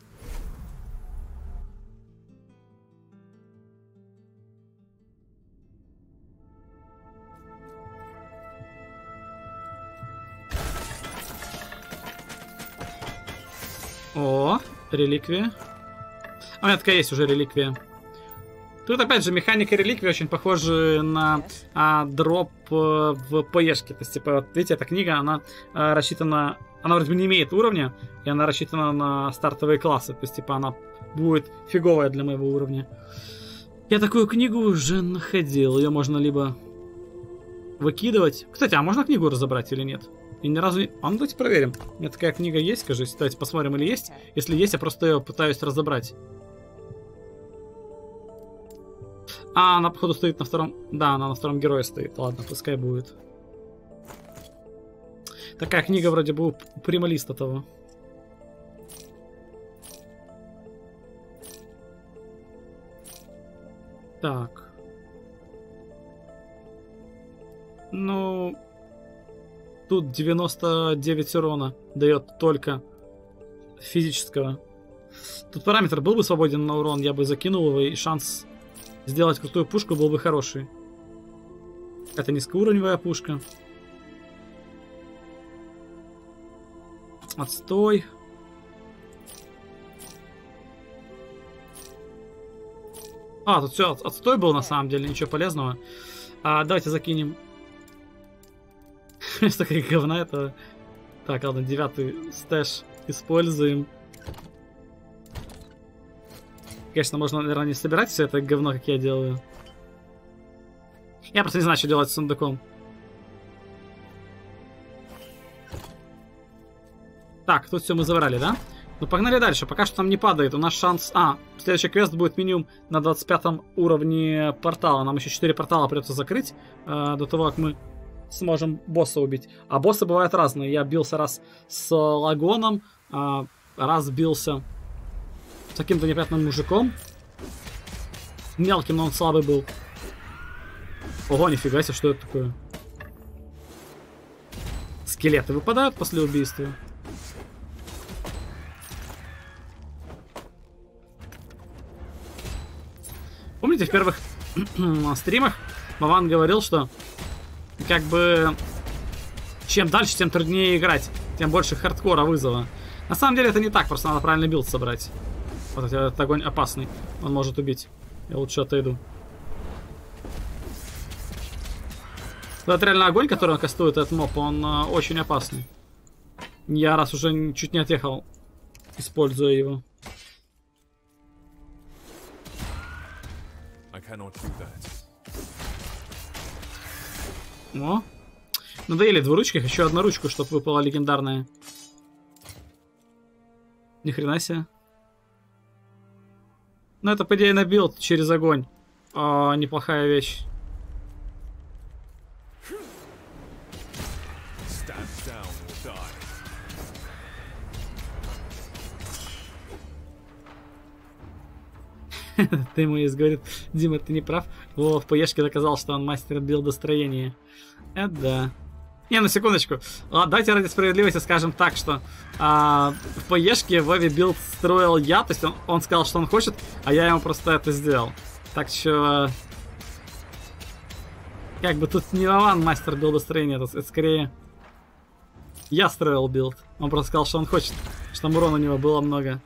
О, реликвия. А у меня такая есть уже реликвия. Тут опять же механика реликвии очень похожа на дроп в ПЕшке. То есть, типа, вот, видите, эта книга, она рассчитана... Она вроде бы не имеет уровня, и она рассчитана на стартовые классы. То есть, типа, она будет фиговая для моего уровня. Я такую книгу уже находил. Ее можно либо выкидывать. Кстати, а можно книгу разобрать или нет? И ни разу не... А ну давайте проверим. У меня такая книга есть, скажись. Давайте посмотрим, или есть. Если есть, я просто ее пытаюсь разобрать. А, она, походу, стоит на втором... Да, она на втором герое стоит. Ладно, пускай будет. Такая книга вроде бы у прималиста того. Так. Ну... Тут 99 урона дает только физического. Тут параметр был бы свободен на урон, я бы закинул его, и шанс сделать крутую пушку был бы хороший. Это низкоуровневая пушка. Отстой. А, тут все, отстой был на самом деле, ничего полезного. Давайте закинем. Вместо как говна это... Так, ладно, 9-й стэш используем. Конечно, можно, наверное, не собирать все это говно, как я делаю. Я просто не знаю, что делать с сундуком. Так, тут все мы забрали, да? Ну, погнали дальше. Пока что там не падает. У нас шанс... следующий квест будет минимум на 25 уровне портала. Нам еще 4 портала придется закрыть до того, как мы сможем босса убить. А боссы бывают разные. Я бился раз с Лагоном, раз бился с каким-то непонятным мужиком. Мелким, но он слабый был. Ого, нифига себе, что это такое? Скелеты выпадают после убийства. Помните, в первых стримах Вован говорил, что как бы чем дальше, тем труднее играть, тем больше хардкора вызова. На самом деле это не так, просто надо правильный билд собрать. Вот этот огонь опасный, он может убить. Я лучше отойду. Это реально огонь, который он кастует, этот моб, он очень опасный. Я раз уже чуть не отъехал, используя его. О, надоели двуручки, еще одну ручку, чтобы выпала легендарная. Ни хрена себе. Ну это, по идее, на билд через огонь. Неплохая вещь. Ты ему есть говорит, Дима, ты не прав. Вова в ПЕшке доказал, что он мастер билдостроения. Это да. Не, на секундочку. Давайте ради справедливости скажем так, что в ПЕшке Вове билд строил я. То есть он сказал, что он хочет, а я ему просто это сделал. Так что... Как бы тут не Вован мастер билдостроения, это скорее я строил билд. Он просто сказал, что он хочет, чтобы урона у него было много.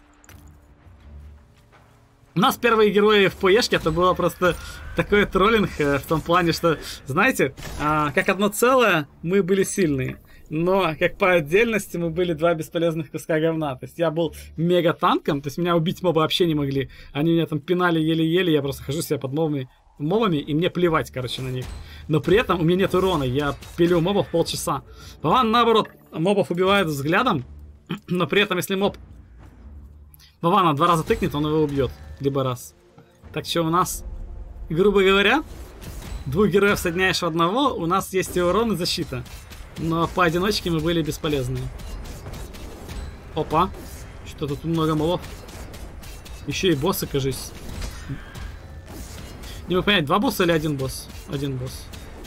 У нас первые герои в ПЕшке это было просто такой троллинг в том плане, что, знаете, как одно целое мы были сильные, но как по отдельности мы были два бесполезных куска говна. То есть я был мега танком, то есть меня убить мобы вообще не могли. Они меня там пинали еле-еле, я просто хожу себе под мобами, и мне плевать, короче, на них. Но при этом у меня нет урона, я пилю мобов полчаса. Вован, наоборот, мобов убивает взглядом, но при этом, если моб Вована 2 раза тыкнет, он его убьет. Либо раз. Так что у нас, грубо говоря, 2 героев соединяешь в одного, у нас есть и урон, и защита. Но поодиночке мы были бесполезны. Опа. Что тут много мобов. Еще и боссы, кажись. Не могу понять, 2 босса или 1 босс? 1 босс.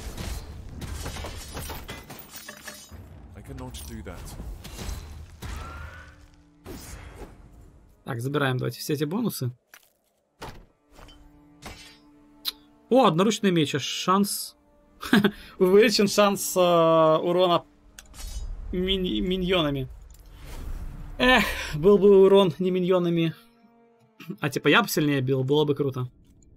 Так, забираем, давайте, все эти бонусы. О, одноручный меч, шанс... Увеличен шанс урона миньонами. Эх, был бы урон не миньонами. А типа я бы сильнее бил, было бы круто.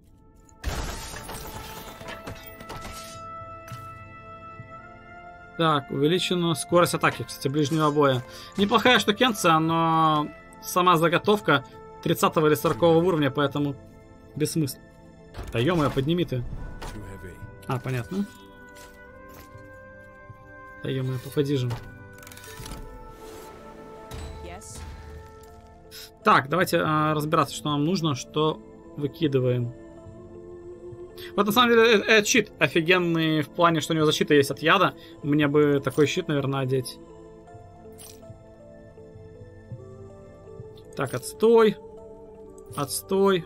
Так, увеличена скорость атаки, кстати, ближнего боя. Неплохая штукенция, но сама заготовка 30 или 40 уровня, поэтому без смысла. Да ё-моё, подними ты. А, понятно. Да ё-моё, попади же. Yes. Так, давайте разбираться, что нам нужно, что выкидываем. Вот на самом деле этот щит офигенный в плане, что у него защита есть от яда. Мне бы такой щит, наверное, одеть. Так, отстой. Отстой.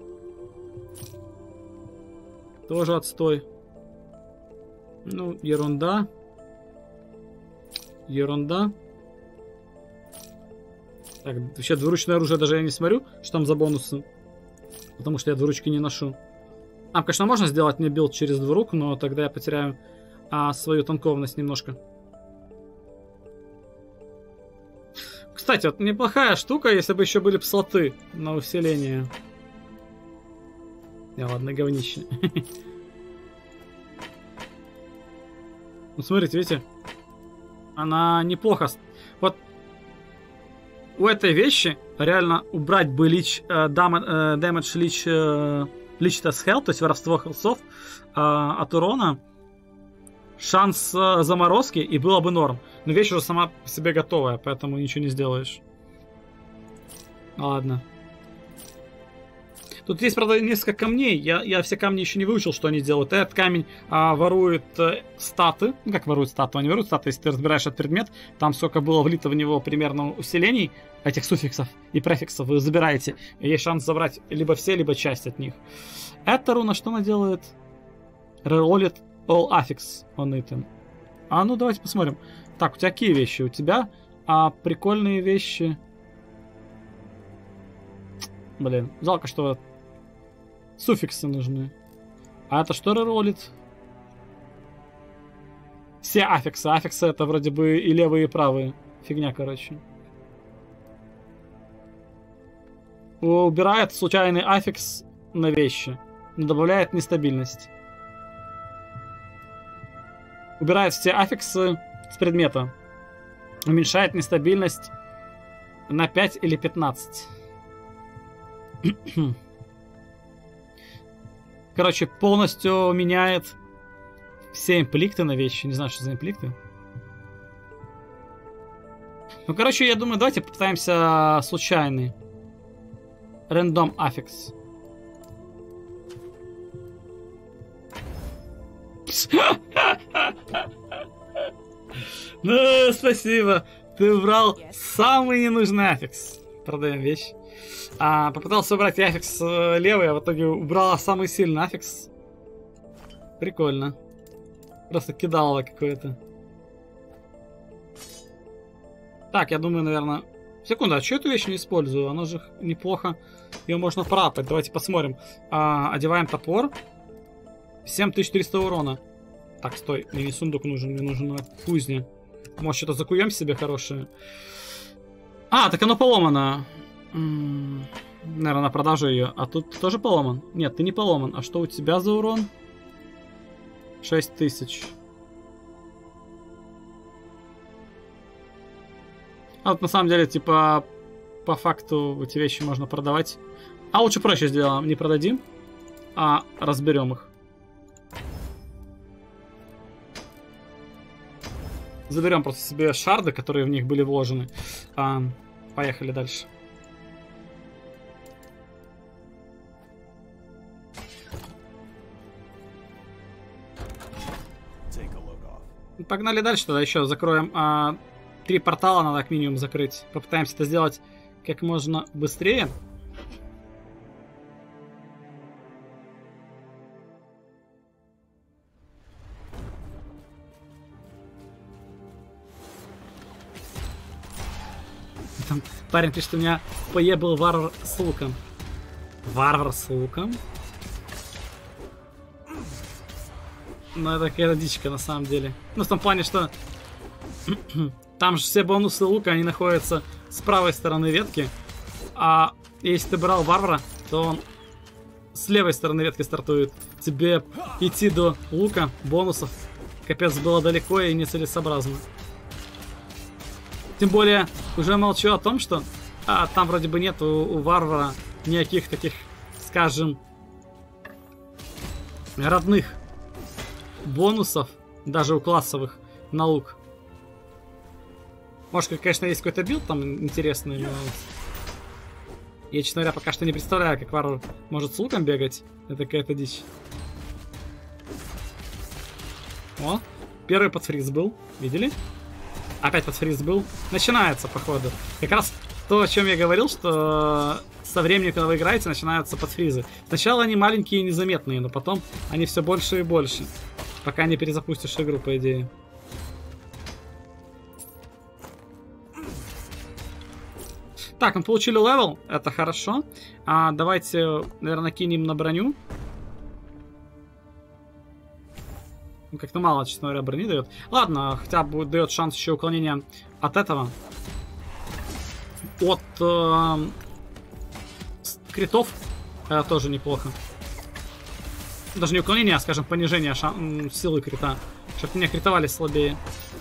Тоже отстой. Ну, ерунда. Ерунда. Так, вообще двуручное оружие даже я не смотрю, что там за бонусы. Потому что я двуручки не ношу. Там, конечно, можно сделать мне билд через двурук, но тогда я потеряю свою танковность немножко. Кстати, вот неплохая штука, если бы еще были бы слоты на усиление. Ладно, говнище. Ну, смотрите, видите? Она неплохо. Вот у этой вещи реально убрать бы damage лич test health, то есть воровство хелсов от урона, шанс заморозки, и было бы норм. Но вещь уже сама по себе готовая, поэтому ничего не сделаешь. Ладно. Тут есть, правда, несколько камней. Я все камни еще не выучил, что они делают. Этот камень ворует статы. Ну, как ворует статы? Они воруют статы, если ты разбираешь этот предмет. Там сколько было влито в него примерно усилений, этих суффиксов и префиксов, вы забираете. И есть шанс забрать либо все, либо часть от них. Эта руна что она делает? Rerollit all affix on item. Ну давайте посмотрим. Так, у тебя какие вещи? У тебя прикольные вещи. Блин, жалко, что суффиксы нужны. А это что реролит? Все аффиксы. Аффиксы это вроде бы и левые, и правые. Фигня, короче. Убирает случайный аффикс на вещи, но добавляет нестабильность. Убирает все аффиксы с предмета. Уменьшает нестабильность на 5 или 15. Короче, полностью меняет все импликты на вещи. Не знаю, что за импликты. Ну, короче, я думаю, давайте попытаемся случайный. Random affix. Ну, спасибо. Ты убрал самый ненужный аффикс. Продаем вещь. Попытался убрать аффикс левый, а в итоге убрала самый сильный аффикс. Прикольно. Просто кидало какое-то. Так, я думаю, наверное... Секунду, а что эту вещь не использую? Она же неплохо. Ее можно прапать. Давайте посмотрим. Одеваем топор. 7300 урона. Так, стой, мне не сундук нужен, мне нужна кузня. Может, что-то закуем себе хорошее? А, так оно поломано. Наверное, на продажу ее. А тут тоже поломан? Нет, ты не поломан. А что у тебя за урон? 6000. А вот на самом деле, типа, по факту эти вещи можно продавать. А лучше проще сделаем. Не продадим, а разберем их. Заберем просто себе шарды, которые в них были вложены. Поехали дальше. Погнали дальше, тогда еще закроем. 3 портала надо как минимум закрыть. Попытаемся это сделать как можно быстрее. Там парень пишет, что у меня ПЕ был варвар с луком. Варвар с луком? Ну, это какая-то дичка на самом деле. Ну, в том плане, что там же все бонусы лука, они находятся с правой стороны ветки. А если ты брал варвара, то он с левой стороны ветки стартует. Тебе идти до лука, бонусов, капец, было далеко и нецелесообразно. Тем более, уже молчу о том, что там вроде бы нет у варвара никаких таких, скажем, родных бонусов, даже у классовых, на лук. Может, конечно, есть какой-то билд там интересный, но я, честно говоря, пока что не представляю, как варвар может с луком бегать. Это какая-то дичь. О, первый подфриз был, видели? Опять подфриз был. Начинается, походу. Как раз то, о чем я говорил, что со временем, когда вы играете, начинаются подфризы. Сначала они маленькие и незаметные, но потом они все больше и больше. Пока не перезапустишь игру, по идее. Так, мы получили левел, это хорошо. Давайте, наверное, кинем на броню. Как-то мало, честно говоря, брони дает. Ладно, хотя бы дает шанс еще уклонения от этого. От критов. Это тоже неплохо. Даже не уклонение, а, скажем, понижение силы крита. Чтобы меня критовали слабее.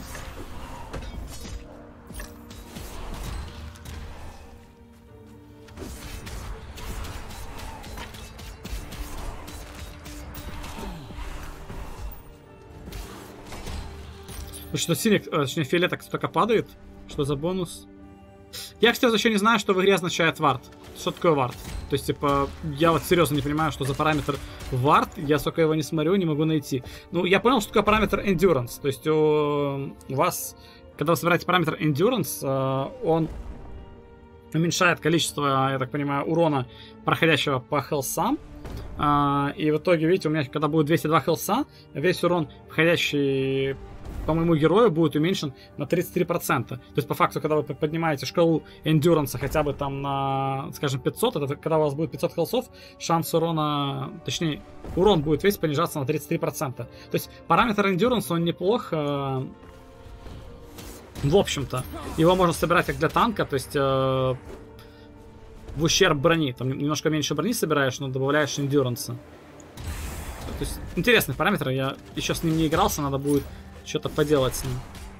Что синий, точнее, фиолеток только падает. Что за бонус? Я, кстати, еще не знаю, что в игре означает вард. Что такое вард? То есть, типа, я вот серьезно не понимаю, что за параметр вард. Я столько его не смотрю, не могу найти. Ну, я понял, что такое параметр endurance. То есть, у вас, когда вы собираете параметр endurance, он уменьшает количество, я так понимаю, урона, проходящего по хелсам. И в итоге, видите, у меня, когда будет 202 хелса, весь урон, входящий по моему герою, будет уменьшен на 33%. То есть, по факту, когда вы поднимаете шкалу эндюранса хотя бы там на, скажем, 500, это когда у вас будет 500 хелсов, шанс урона, точнее, урон будет весь понижаться на 33%. То есть, параметр эндюранса, он неплох, в общем-то. Его можно собирать как для танка, то есть, в ущерб брони. Там немножко меньше брони собираешь, но добавляешь эндюранса. То есть, интересный параметр, я еще с ним не игрался, надо будет что-то поделать с ним.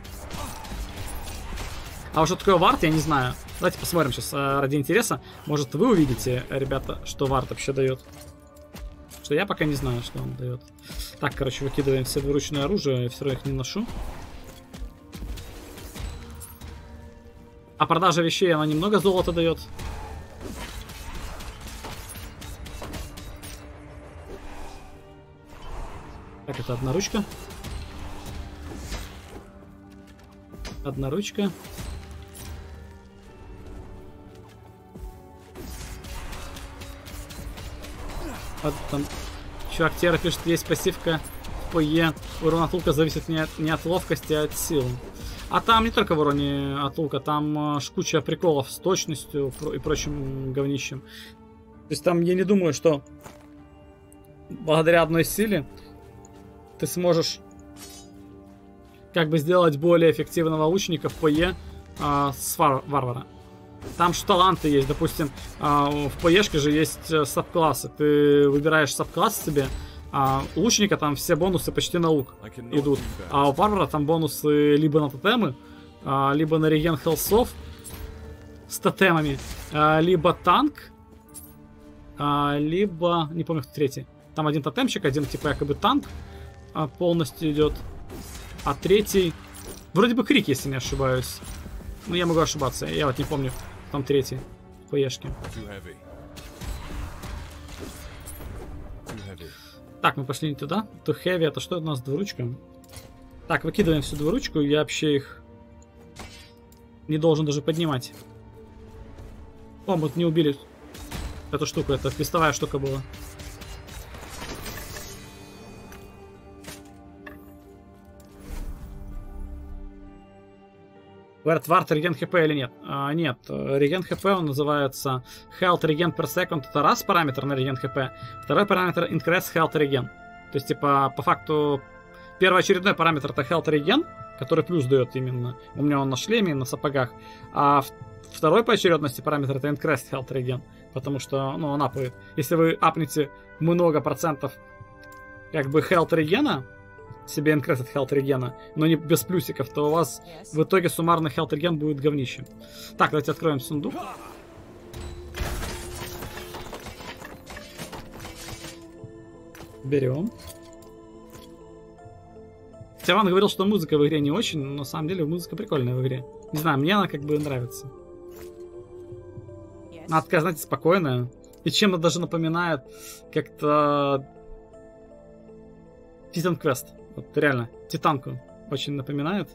А уже такое вард, я не знаю. Давайте посмотрим сейчас ради интереса. Может, вы увидите, ребята, что вард вообще дает. Что я пока не знаю, что он дает. Так, короче, выкидываем все двуручное оружие. Я все равно их не ношу. А продажа вещей, она немного золота дает. Так, это одноручка. Одноручка. Вот там чувак Тера пишет, есть пассивка в ПЕ. Урон от лука зависит не от ловкости, а от силы. А там не только в уроне от лука, там куча приколов с точностью и прочим говнищем. То есть там я не думаю, что благодаря одной силе ты сможешь как бы сделать более эффективного лучника в ПЕ с варвара. Там же таланты есть, допустим, в ПЕшке же есть саб-классы. Ты выбираешь саб-класс себе, у лучника там все бонусы почти на лук идут. А у варвара там бонусы либо на тотемы, либо на реген хелсов с тотемами, либо танк, либо... Не помню, кто третий. Там один тотемчик, один типа якобы танк полностью идет. А третий... Вроде бы крик, если не ошибаюсь. Ну, я могу ошибаться. Я вот не помню. Там третий. В ПЕшке. Так, мы пошли не туда. Too heavy. Это что у нас? Двуручка. Так, выкидываем всю двуручку. Я вообще их не должен даже поднимать. О, мы не убили эту штуку. Это квестовая штука была. Вард реген хп или нет? Нет, реген хп он называется health regen per second. Это раз параметр на реген хп. Второй параметр increase health regen. То есть, типа, по факту, первоочередной параметр это health regen, который плюс дает именно. У меня он на шлеме и на сапогах. А второй по очередности параметр это increase health regen. Потому что, ну, он апает. Если вы апнете много процентов как бы health регена, себе increased health регена, но не без плюсиков, то у вас в итоге суммарный health реген будет говнищем. Так, давайте откроем сундук. Берем. Тиван говорил, что музыка в игре не очень, но на самом деле музыка прикольная в игре. Не знаю, мне она как бы нравится. Она такая, знаете, спокойная. И чем-то даже напоминает как-то Titan Quest. Вот реально, Титанку очень напоминает.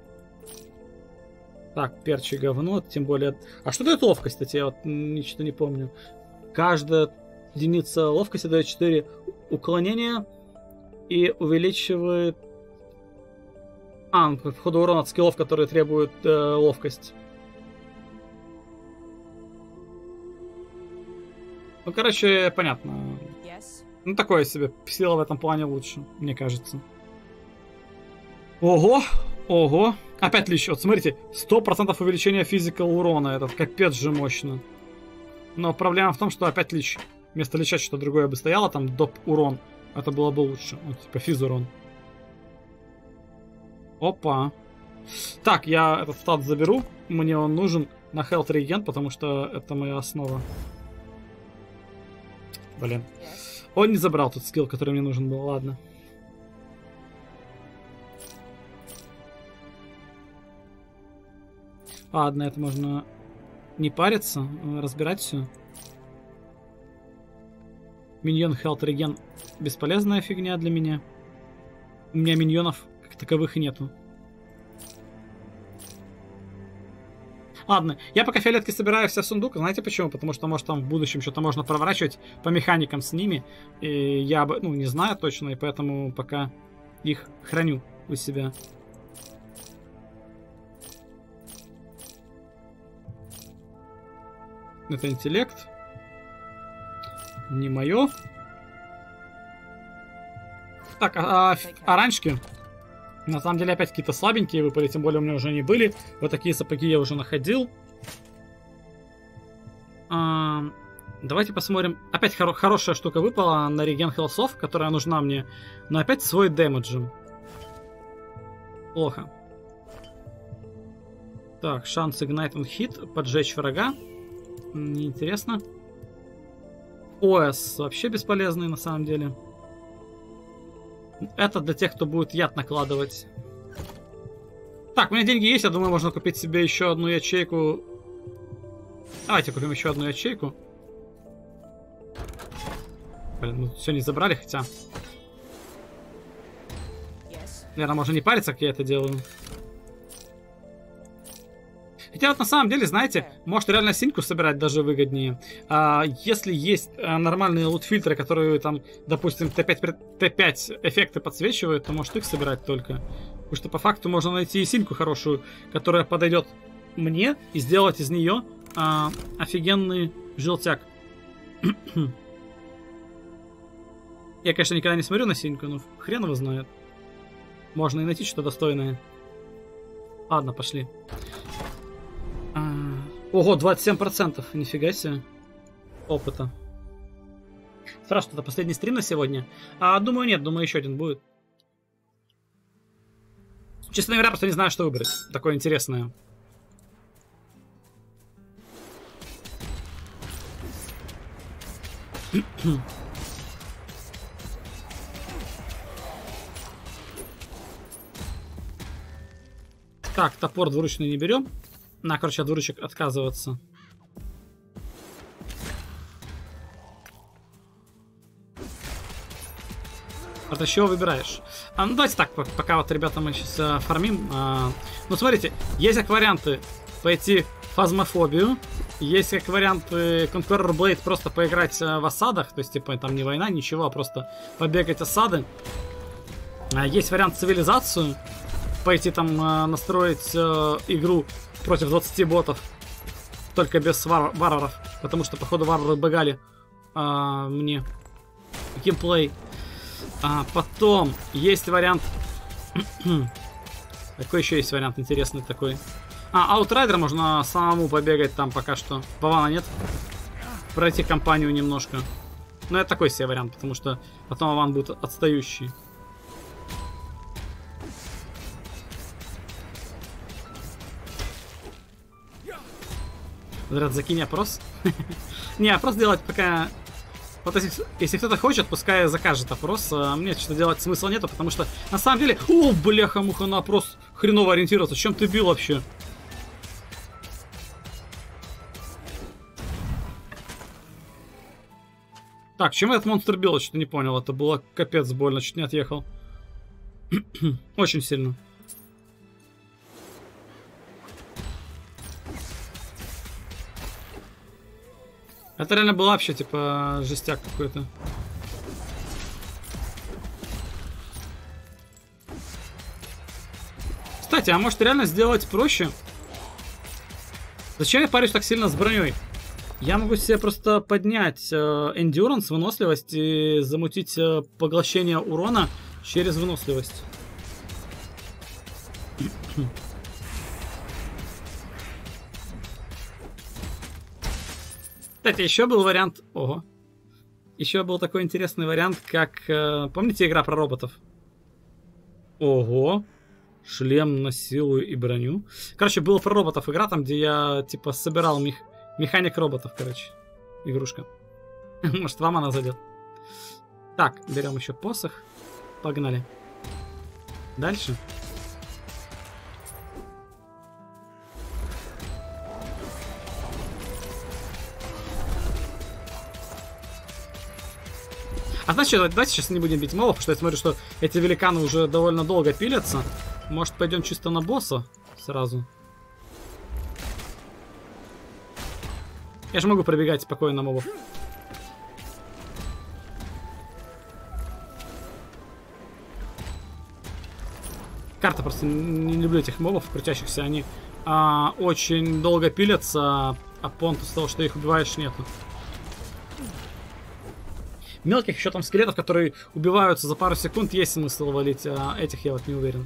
Так, перчи говно, тем более... А что дает ловкость, кстати, я вот ничего не помню. Каждая единица ловкости дает 4 уклонения и увеличивает... по ходу урона от скиллов, которые требуют ловкость. Ну, короче, понятно. Ну, такое себе. Сила в этом плане лучше, мне кажется. Ого! Ого! Опять лич. Вот смотрите, 100% увеличения физикал урона. Это капец же мощно. Но проблема в том, что опять лич. Вместо лича что-то другое бы стояло, там доп урон. Это было бы лучше. Вот, типа физ урон. Опа. Так, я этот стат заберу. Мне он нужен на health regen, потому что это моя основа. Блин. Он не забрал тот скилл, который мне нужен был. Ладно. Ладно, это можно не париться, разбирать все. Миньон health regen бесполезная фигня для меня. У меня миньонов как таковых и нету. Ладно, я пока фиолетки собираю все в сундук. Знаете почему? Потому что, может, там в будущем что-то можно проворачивать по механикам с ними. И я бы, ну, не знаю точно, и поэтому пока их храню у себя. Это интеллект. Не мое. Так, оранжки. На самом деле опять какие-то слабенькие выпали, тем более у меня уже не были. Вот такие сапоги я уже находил. Давайте посмотрим. Опять хорошая штука выпала на реген хелсов, которая нужна мне. Но опять свой дэмэджем. Плохо. Так, шанс Ignite on Hit, поджечь врага. Неинтересно. ОС вообще бесполезный на самом деле. Это для тех, кто будет яд накладывать. Так, у меня деньги есть, я думаю, можно купить себе еще одну ячейку. Давайте купим еще одну ячейку. Блин, мы все не забрали, хотя... Наверное, можно не париться, как я это делаю. Хотя вот на самом деле, знаете, может реально синьку собирать даже выгоднее. Если есть нормальные лут-фильтры, которые там, допустим, Т5 эффекты подсвечивают, то может их собирать только. Потому что по факту можно найти и синьку хорошую, которая подойдет мне, и сделать из нее офигенный желтяк. Я, конечно, никогда не смотрю на синьку, но хрен его знает. Можно и найти что-то достойное. Ладно, пошли. Ого, 27%. Нифига себе. Опыта. Страшно, это последний стрим на сегодня. Думаю, нет, думаю, еще один будет. Честно говоря, просто не знаю, что выбрать. Такое интересное. Так, топор двуручный не берем. На, короче, от двуручек отказываться. От чего выбираешь? Ну, давайте так, пока вот, ребята, мы сейчас фармим. Ну, смотрите, есть как варианты пойти в фазмофобию. Есть как варианты Conqueror Blade просто поиграть в осадах. То есть, типа, там не война, ничего, а просто побегать осады. Есть вариант цивилизацию. Пойти там настроить игру против 20 ботов. Только без варваров. Потому что, походу, варвары багали мне геймплей. Потом есть вариант... Какой еще есть вариант интересный такой? Outrider можно самому побегать там пока что. Вована нет. Пройти кампанию немножко. Но это такой себе вариант, потому что потом Вован будет отстающий. Зря закинь опрос. Не, опрос делать пока... Вот если кто-то хочет, пускай закажет опрос. Мне что-то делать смысла нету, потому что на самом деле... О, бляха-муха, на опрос хреново ориентироваться. Чем ты бил вообще? Так, чем этот монстр бил? Я что-то не понял. Это было капец больно, чуть не отъехал. Очень сильно. Это реально был вообще, типа, жестяк какой-то. Кстати, а может реально сделать проще? Зачем я парюсь так сильно с броней? Я могу себе просто поднять endurance, выносливость и замутить поглощение урона через выносливость. Кстати, еще был вариант... Ого. Еще был такой интересный вариант, как... Помните игра про роботов? Ого. Шлем на силу и броню. Короче, была про роботов игра, там, где я, типа, собирал механик роботов, короче. Игрушка. Может, вам она зайдет. Так, берем еще посох. Погнали. Дальше. А значит, давайте сейчас не будем бить мобов, потому что я смотрю, что эти великаны уже довольно долго пилятся. Может, пойдем чисто на босса сразу? Я же могу пробегать спокойно на мобов. Карта, просто не люблю этих мобов крутящихся. Они очень долго пилятся, а понту с того, что их убиваешь, нету. Мелких еще там скелетов, которые убиваются за пару секунд, есть смысл валить, а этих я вот не уверен.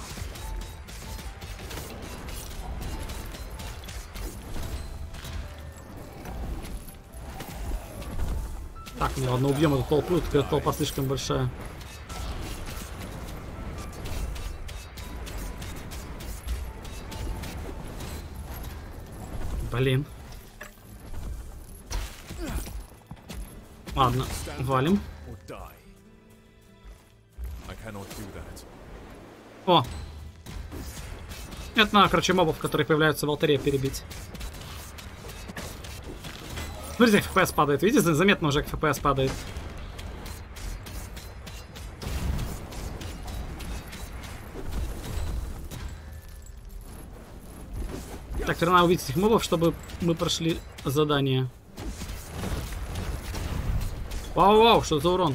Так, ну ладно, убьем эту толпу, эта толпа слишком большая. Блин. Ладно, валим. О! Это надо, короче, мобов, которые появляются в алтаре, перебить. Смотрите, как FPS падает. Видите, заметно уже, как FPS падает. Так, теперь надо увидеть этих мобов, чтобы мы прошли задание. Вау-вау, что за урон?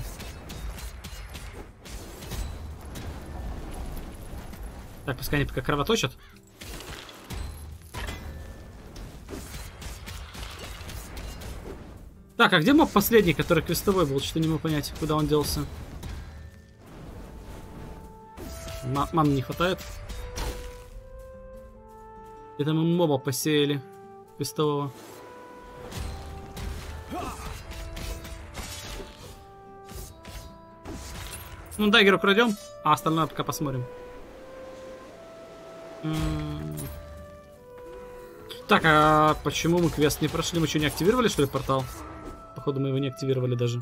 Так, пускай они пока кровоточат. Так, а где моб последний, который крестовой был? Что-то не могу понять, куда он делся. Маны не хватает. Это мы моба посеяли. Пестового. Ну, даггер украдем, а остальное пока посмотрим. Так, а почему мы квест не прошли? Мы что, не активировали, что ли, портал? Походу, мы его не активировали даже.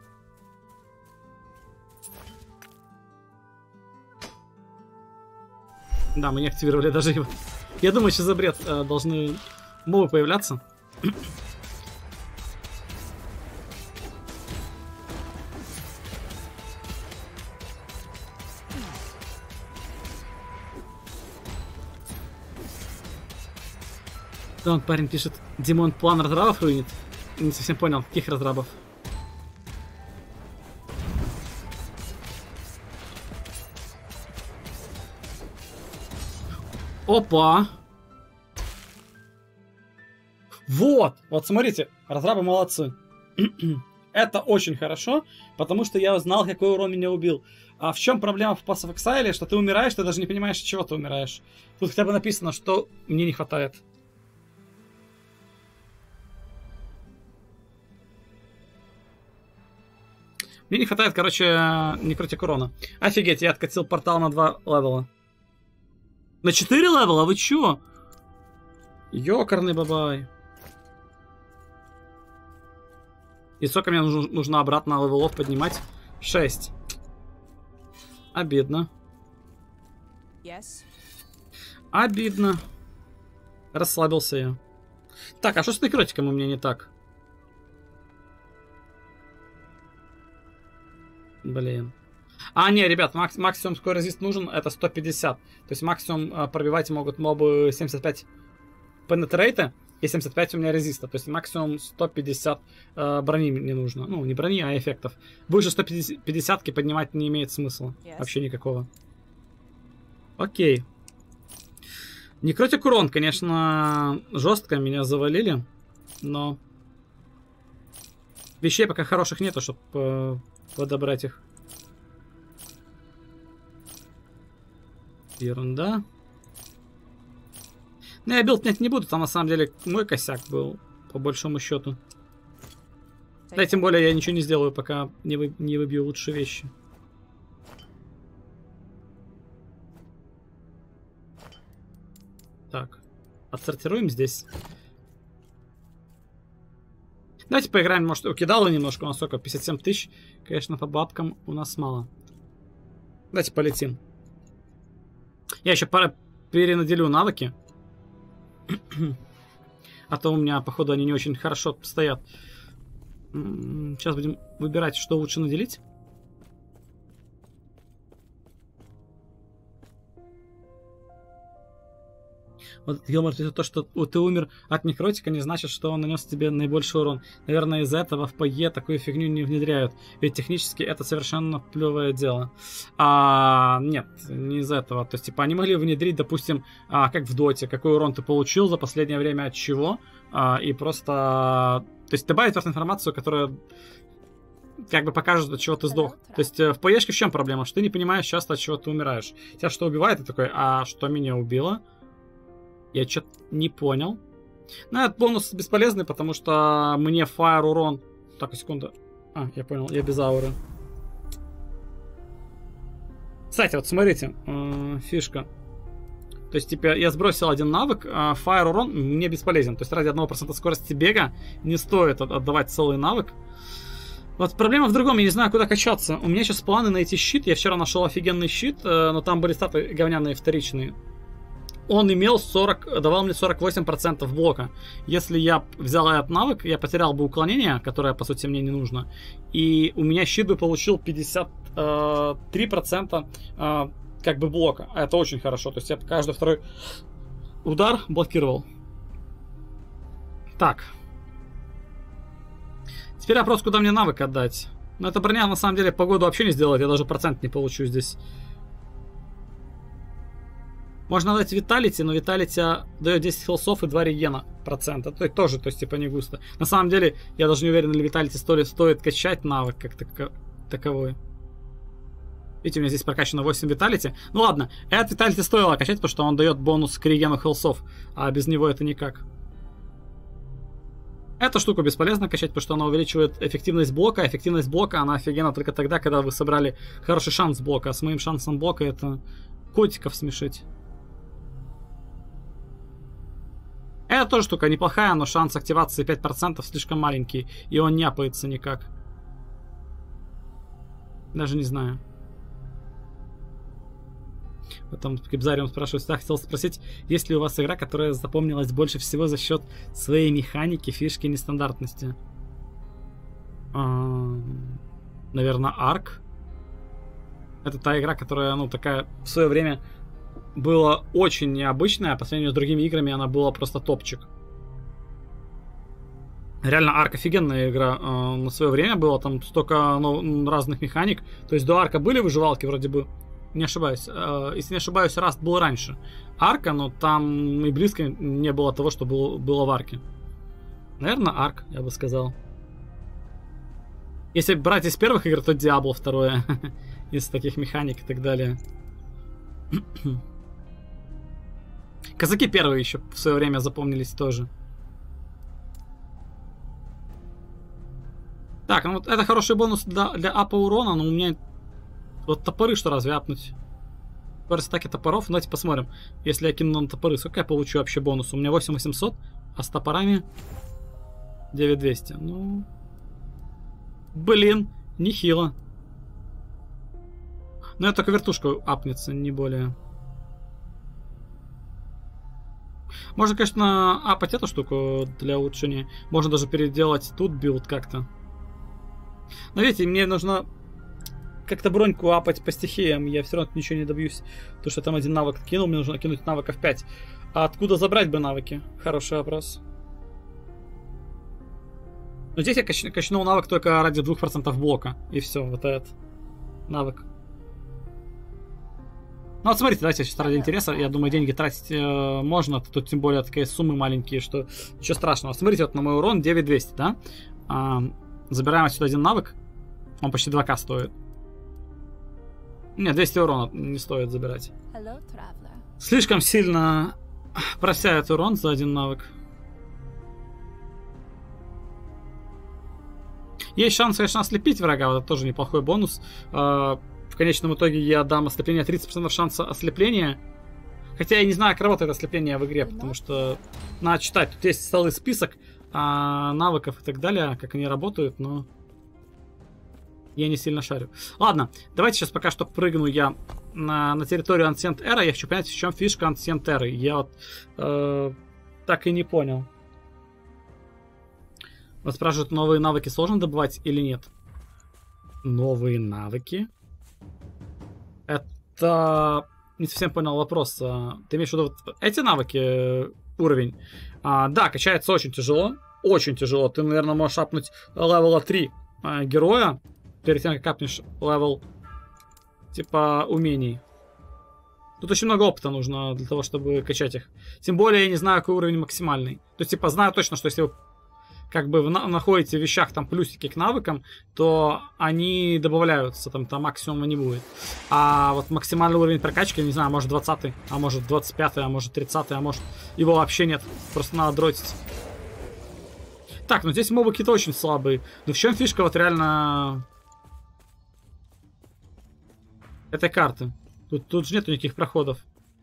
Да, мы не активировали даже его. Я думаю, сейчас за бред должны мобы появляться. Да, он парень пишет, Димон план разрабов руинит. Не совсем понял, каких разрабов. Опа! Вот! Вот смотрите, разрабы молодцы. Это очень хорошо, потому что я узнал, какой урон меня убил. А в чем проблема в Pass of Exile, что ты умираешь, ты даже не понимаешь, от чего ты умираешь. Тут хотя бы написано, что мне не хватает. Мне не хватает, короче, некротик урона. Офигеть, я откатил портал на 2 левела. На 4 левела? Вы чё? Ёкарный бабай. И сколько мне нужно обратно левелов поднимать? 6. Обидно. Yes. Обидно. Расслабился я. Так, а что с некротиком у меня не так? Блин. А, не, ребят, максимум скоро резист нужен, это 150. То есть максимум пробивать могут мобы 75 пенетрейта и 75 у меня резиста. То есть максимум 150 брони не нужно. Ну, не брони, а эффектов. Выше 150-ки поднимать не имеет смысла. Yes. Вообще никакого. Окей. Некротик урон, конечно, жестко меня завалили. Но вещей пока хороших нету, чтобы подобрать их. Ерунда. Ну, я билд нет не буду, там на самом деле мой косяк был, по большому счету. Да, тем более я ничего не сделаю, пока не выбью лучшие вещи. Так, отсортируем здесь. Давайте поиграем, может, укидало немножко, у нас сколько, 57 тысяч. Конечно, по бабкам у нас мало. Давайте полетим. Я еще перенаделю навыки. А то у меня, походу, они не очень хорошо стоят. Сейчас будем выбирать, что лучше наделить. Вот, Гилмор, это то, что ты умер от некротика, не значит, что он нанес тебе наибольший урон. Наверное, из-за этого в ПЕ такую фигню не внедряют. Ведь технически это совершенно плевое дело. Нет, не из-за этого. То есть, типа, они могли внедрить, допустим, как в Доте, какой урон ты получил за последнее время от чего. И просто... То есть, добавить в информацию, которая как бы покажет, от чего ты сдох. То есть, в ПЕшке в чем проблема? Что ты не понимаешь часто, от чего ты умираешь. Тебя что убивает, ты такой, а что меня убило? Я что-то не понял. Ну, этот бонус бесполезный, потому что мне фаер урон... Так, секунду. Я понял, я без ауры. Кстати, вот смотрите, фишка. То есть, типа, я сбросил один навык, фаер урон мне бесполезен. То есть, ради 1% скорости бега не стоит отдавать целый навык. Вот проблема в другом, я не знаю, куда качаться. У меня сейчас планы найти щит. Я вчера нашел офигенный щит, но там были статы говняные вторичные. Он имел 40, давал мне 48% блока. Если я взял этот навык, я потерял бы уклонение, которое, по сути, мне не нужно. И у меня щит бы получил 53% как бы блока. А это очень хорошо. То есть я каждый второй удар блокировал. Так. Теперь вопрос, куда мне навык отдать. Но эта броня, на самом деле, погоду вообще не сделает. Я даже процент не получу здесь. Можно дать Виталити, но Виталити дает 10 хилсов и 2 регена процента. То есть тоже, то есть типа не густо. На самом деле, я даже не уверен, ли Виталити стоит качать навык как таковой. Видите, у меня здесь прокачано 8 виталити. Ну ладно, этот виталити стоило качать, потому что он дает бонус к регену хелсов, а без него это никак. Эту штуку бесполезно качать, потому что она увеличивает эффективность блока. Эффективность блока, она офигенна только тогда, когда вы собрали хороший шанс блока. А с моим шансом блока это котиков смешить. Эта тоже штука неплохая, но шанс активации 5% слишком маленький. И он не апается никак. Даже не знаю. Потом Кибзариум спрашивает, да, хотел спросить, есть ли у вас игра, которая запомнилась больше всего за счет своей механики, фишки и нестандартности? Наверное, Арк. Это та игра, которая, ну, такая в свое время была очень необычная, а по сравнению с другими играми она была просто топчик. Реально, Арк офигенная игра. На свое время было там столько разных механик. То есть до Арка были выживалки вроде бы. Не ошибаюсь. Если не ошибаюсь, Раст был раньше Арка, но там и близко не было того, что было в Арке. Наверное, Арк, я бы сказал. Если брать из первых игр, то Диабло второе. Из таких механик и так далее. Казаки первые еще в свое время запомнились тоже. Так, ну вот это хороший бонус для апа урона, но у меня... Вот топоры что разве апнуть? По стаке топоров, давайте посмотрим. Если я кину на топоры, сколько я получу вообще бонус? У меня 8800, а с топорами 9200. Ну... Блин, нехило. Но это только вертушка апнется, не более. Можно, конечно, апать эту штуку для улучшения. Можно даже переделать тут билд как-то. Но видите, мне нужно как-то броньку апать по стихиям. Я все равно ничего не добьюсь. Потому что там один навык кинул, мне нужно кинуть навыков 5. А откуда забрать бы навыки? Хороший вопрос. Но здесь я качнул навык только ради 2% блока. И все, вот этот навык. Ну вот смотрите, давайте сейчас ради интереса, я думаю, деньги тратить можно, тут тем более такие суммы маленькие, что ничего страшного. Смотрите, вот на мой урон 9200, да? Забираем отсюда один навык, он почти 2к стоит. Нет, 200 урона не стоит забирать. Слишком сильно просяет урон за один навык. Есть шанс, конечно, ослепить врага, вот это тоже неплохой бонус. В конечном итоге я дам ослепление 30% шанса ослепления. Хотя я не знаю, как работает ослепление в игре, потому что надо читать. Тут есть целый список навыков и так далее, как они работают, но я не сильно шарю. Ладно, давайте сейчас пока что прыгну я на территорию Ancient Era. Я хочу понять, в чем фишка Ancient Era. Я вот так и не понял. Вас спрашивают, новые навыки сложно добывать или нет? Новые навыки? Это... Не совсем понял вопрос. Ты имеешь в виду вот эти навыки, уровень? Да, качается очень тяжело. Очень тяжело. Ты, наверное, можешь апнуть левела 3 героя перед тем, как апнешь левел типа умений. Тут очень много опыта нужно для того, чтобы качать их. Тем более, я не знаю, какой уровень максимальный. То есть, типа, знаю точно, что если вы как бы находите в вещах там плюсики к навыкам, то они добавляются, там максимума не будет. А вот максимальный уровень прокачки, не знаю, может 20, а может 25, а может 30, а может его вообще нет. Просто надо дротить. Так, ну здесь мобы какие-то очень слабые. Ну в чем фишка вот реально этой карты? Тут же нету никаких проходов.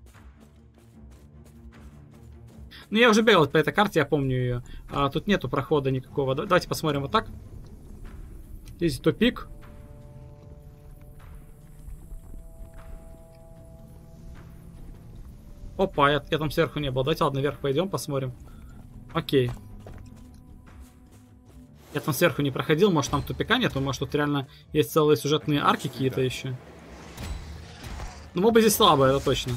Ну, я уже бегал по этой карте, я помню ее. Тут нету прохода никакого. Давайте посмотрим вот так. Здесь тупик. Опа, я там сверху не был. Давайте, ладно, вверх пойдем, посмотрим. Окей. Я там сверху не проходил, может там тупика нету, может тут реально есть целые сюжетные арки какие-то еще. Ну, мобы здесь слабые, это точно.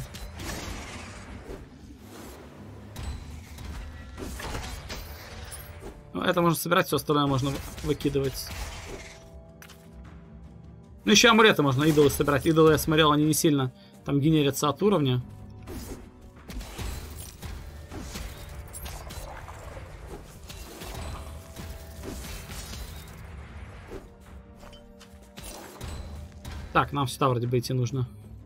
Это можно собирать, все остальное можно выкидывать. Ну, еще амулеты можно, идолы собирать. Идолы, я смотрел, они не сильно там генерятся от уровня. Так, нам сюда вроде бы идти нужно.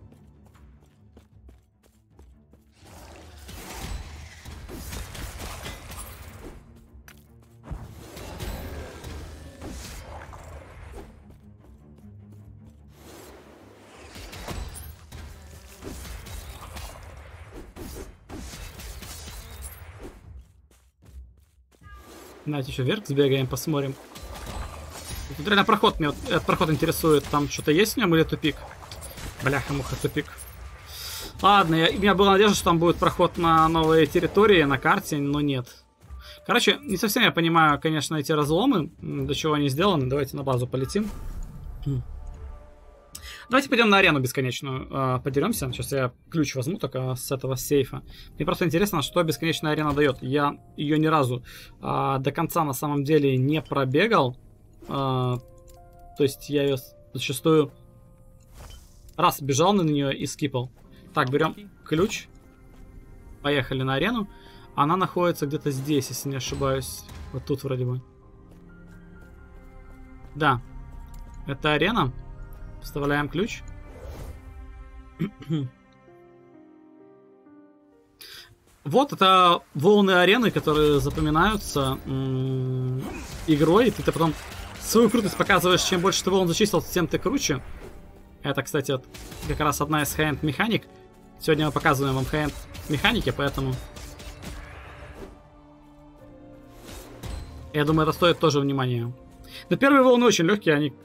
Давайте еще вверх сбегаем, посмотрим. Тут реально проход, меня вот этот проход интересует. Там что-то есть в нем или тупик? Бляха-муха, тупик. Ладно, у меня была надежда, что там будет проход на новые территории, на карте, но нет. Короче, не совсем я понимаю, конечно, эти разломы, до чего они сделаны. Давайте на базу полетим. Давайте пойдем на арену бесконечную, подеремся. Сейчас я ключ возьму только с этого сейфа. Мне просто интересно, что бесконечная арена дает. Я ее ни разу до конца на самом деле не пробегал. То есть я ее зачастую раз бежал на нее и скипал. Так, берем ключ. Поехали на арену. Она находится где-то здесь, если не ошибаюсь. Вот тут вроде бы. Да. Это арена. Вставляем ключ. Вот это волны арены, которые запоминаются игрой. И ты потом свою крутость показываешь. Чем больше ты волн зачистил, тем ты круче. Это, кстати, вот как раз одна из хай-энд механик. Сегодня мы показываем вам хай-энд механики, поэтому я думаю, это стоит тоже внимания. Но первые волны очень легкие, они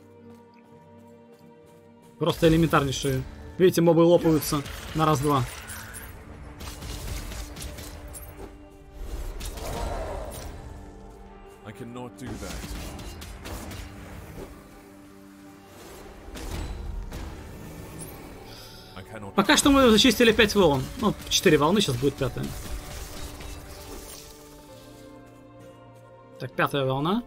просто элементарнейшие. Видите, мобы лопаются на раз-два. Пока что мы зачистили 5 волн. Ну, 4 волны, сейчас будет 5-я. Так, 5-я волна.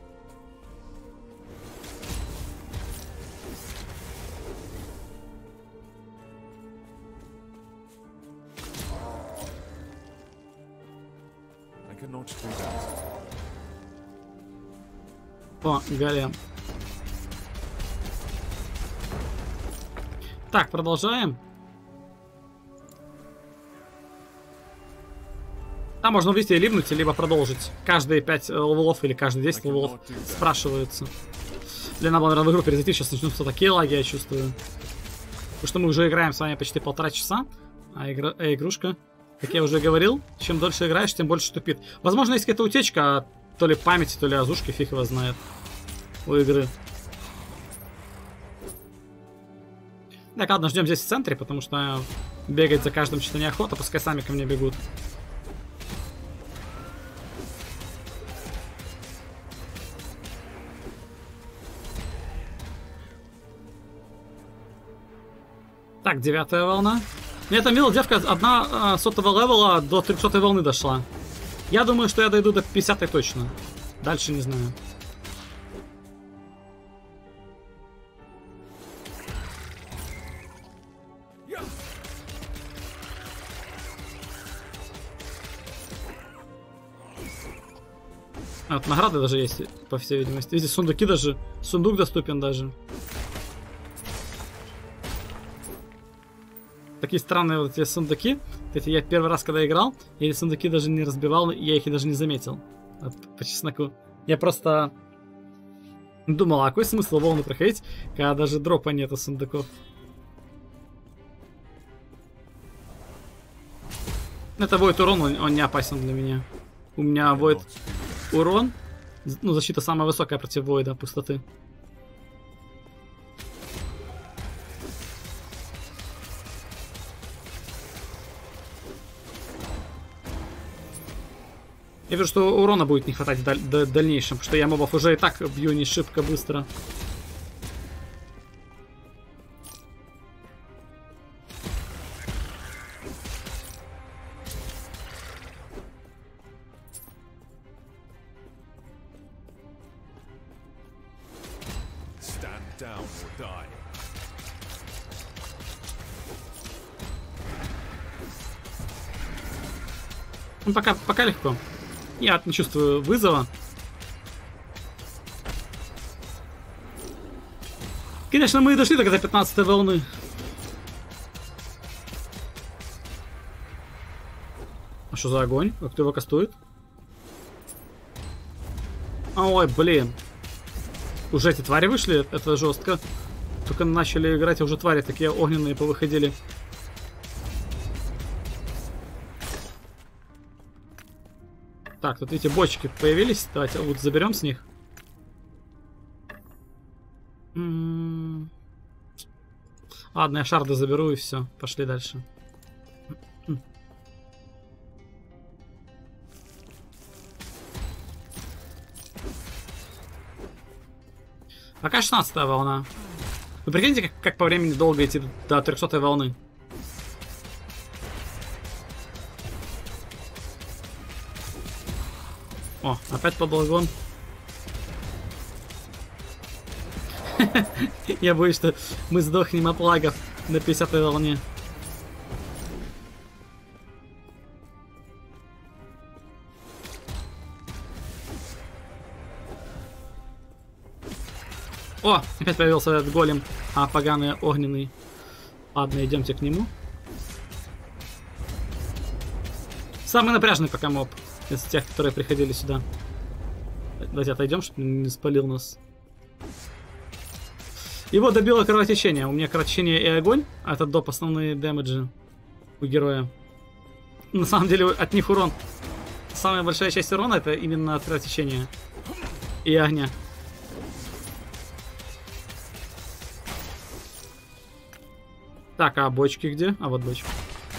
О, голем. Так, продолжаем. Там можно ввести и либнуть, либо продолжить. Каждые 5 левелов или каждые 10 левелов спрашиваются. Для нас, наверное, в игру перезайти. Сейчас начнутся такие лаги, я чувствую. Потому что мы уже играем с вами почти 1,5 часа. А игрушка, как я уже говорил, чем дольше играешь, тем больше тупит. Возможно, есть какая-то утечка, то ли памяти, то ли азушки, фиг его знает, у игры. Так, ладно, ждем здесь в центре, потому что бегать за каждым что-то неохота, пускай сами ко мне бегут. Так, 9-я волна. Мне там видел, девка одна 100-го левела до 300-й волны дошла. Я думаю, что я дойду до 50-й точно. Дальше не знаю. Вот награды даже есть, по всей видимости. Видите, сундуки даже. Сундук доступен даже. Такие странные вот эти сундуки. Кстати, я первый раз, когда играл, я эти сундуки даже не разбивал, я их и даже не заметил. Вот, по чесноку. Я просто думал, а какой смысл волны проходить, когда даже дропа нету сундуков. Это Void урон, он не опасен для меня. У меня Void урон, ну, защита самая высокая против Void пустоты. Я вижу, что урона будет не хватать в дальнейшем, потому что я мобов уже и так бью не шибко быстро. Ну, пока легко. Я не чувствую вызова. Конечно, мы и дошли только до 15 волны. А что за огонь? Как кто его кастует? Ой, блин. Уже эти твари вышли? Это жестко. Только начали играть, а уже твари такие огненные повыходили. Так, тут видите, бочки появились. Давайте вот заберем с них. Ладно, я шарды заберу и все. Пошли дальше. Пока 16-я волна. Вы прикиньте, как по времени долго идти до 300-й волны. О, опять подолгон. Я боюсь, что мы сдохнем от лагов на 50-й волне. О, опять появился этот голем, поганый огненный. Ладно, идемте к нему. Самый напряжный пока моб из тех, которые приходили сюда. Давайте отойдем, чтобы не спалил нас. Его добило кровотечение. У меня кровотечение и огонь, а это доп. Основные дэмэджи у героя. На самом деле от них урон. Самая большая часть урона это именно от кровотечения и огня. Так, а бочки где? А вот бочки.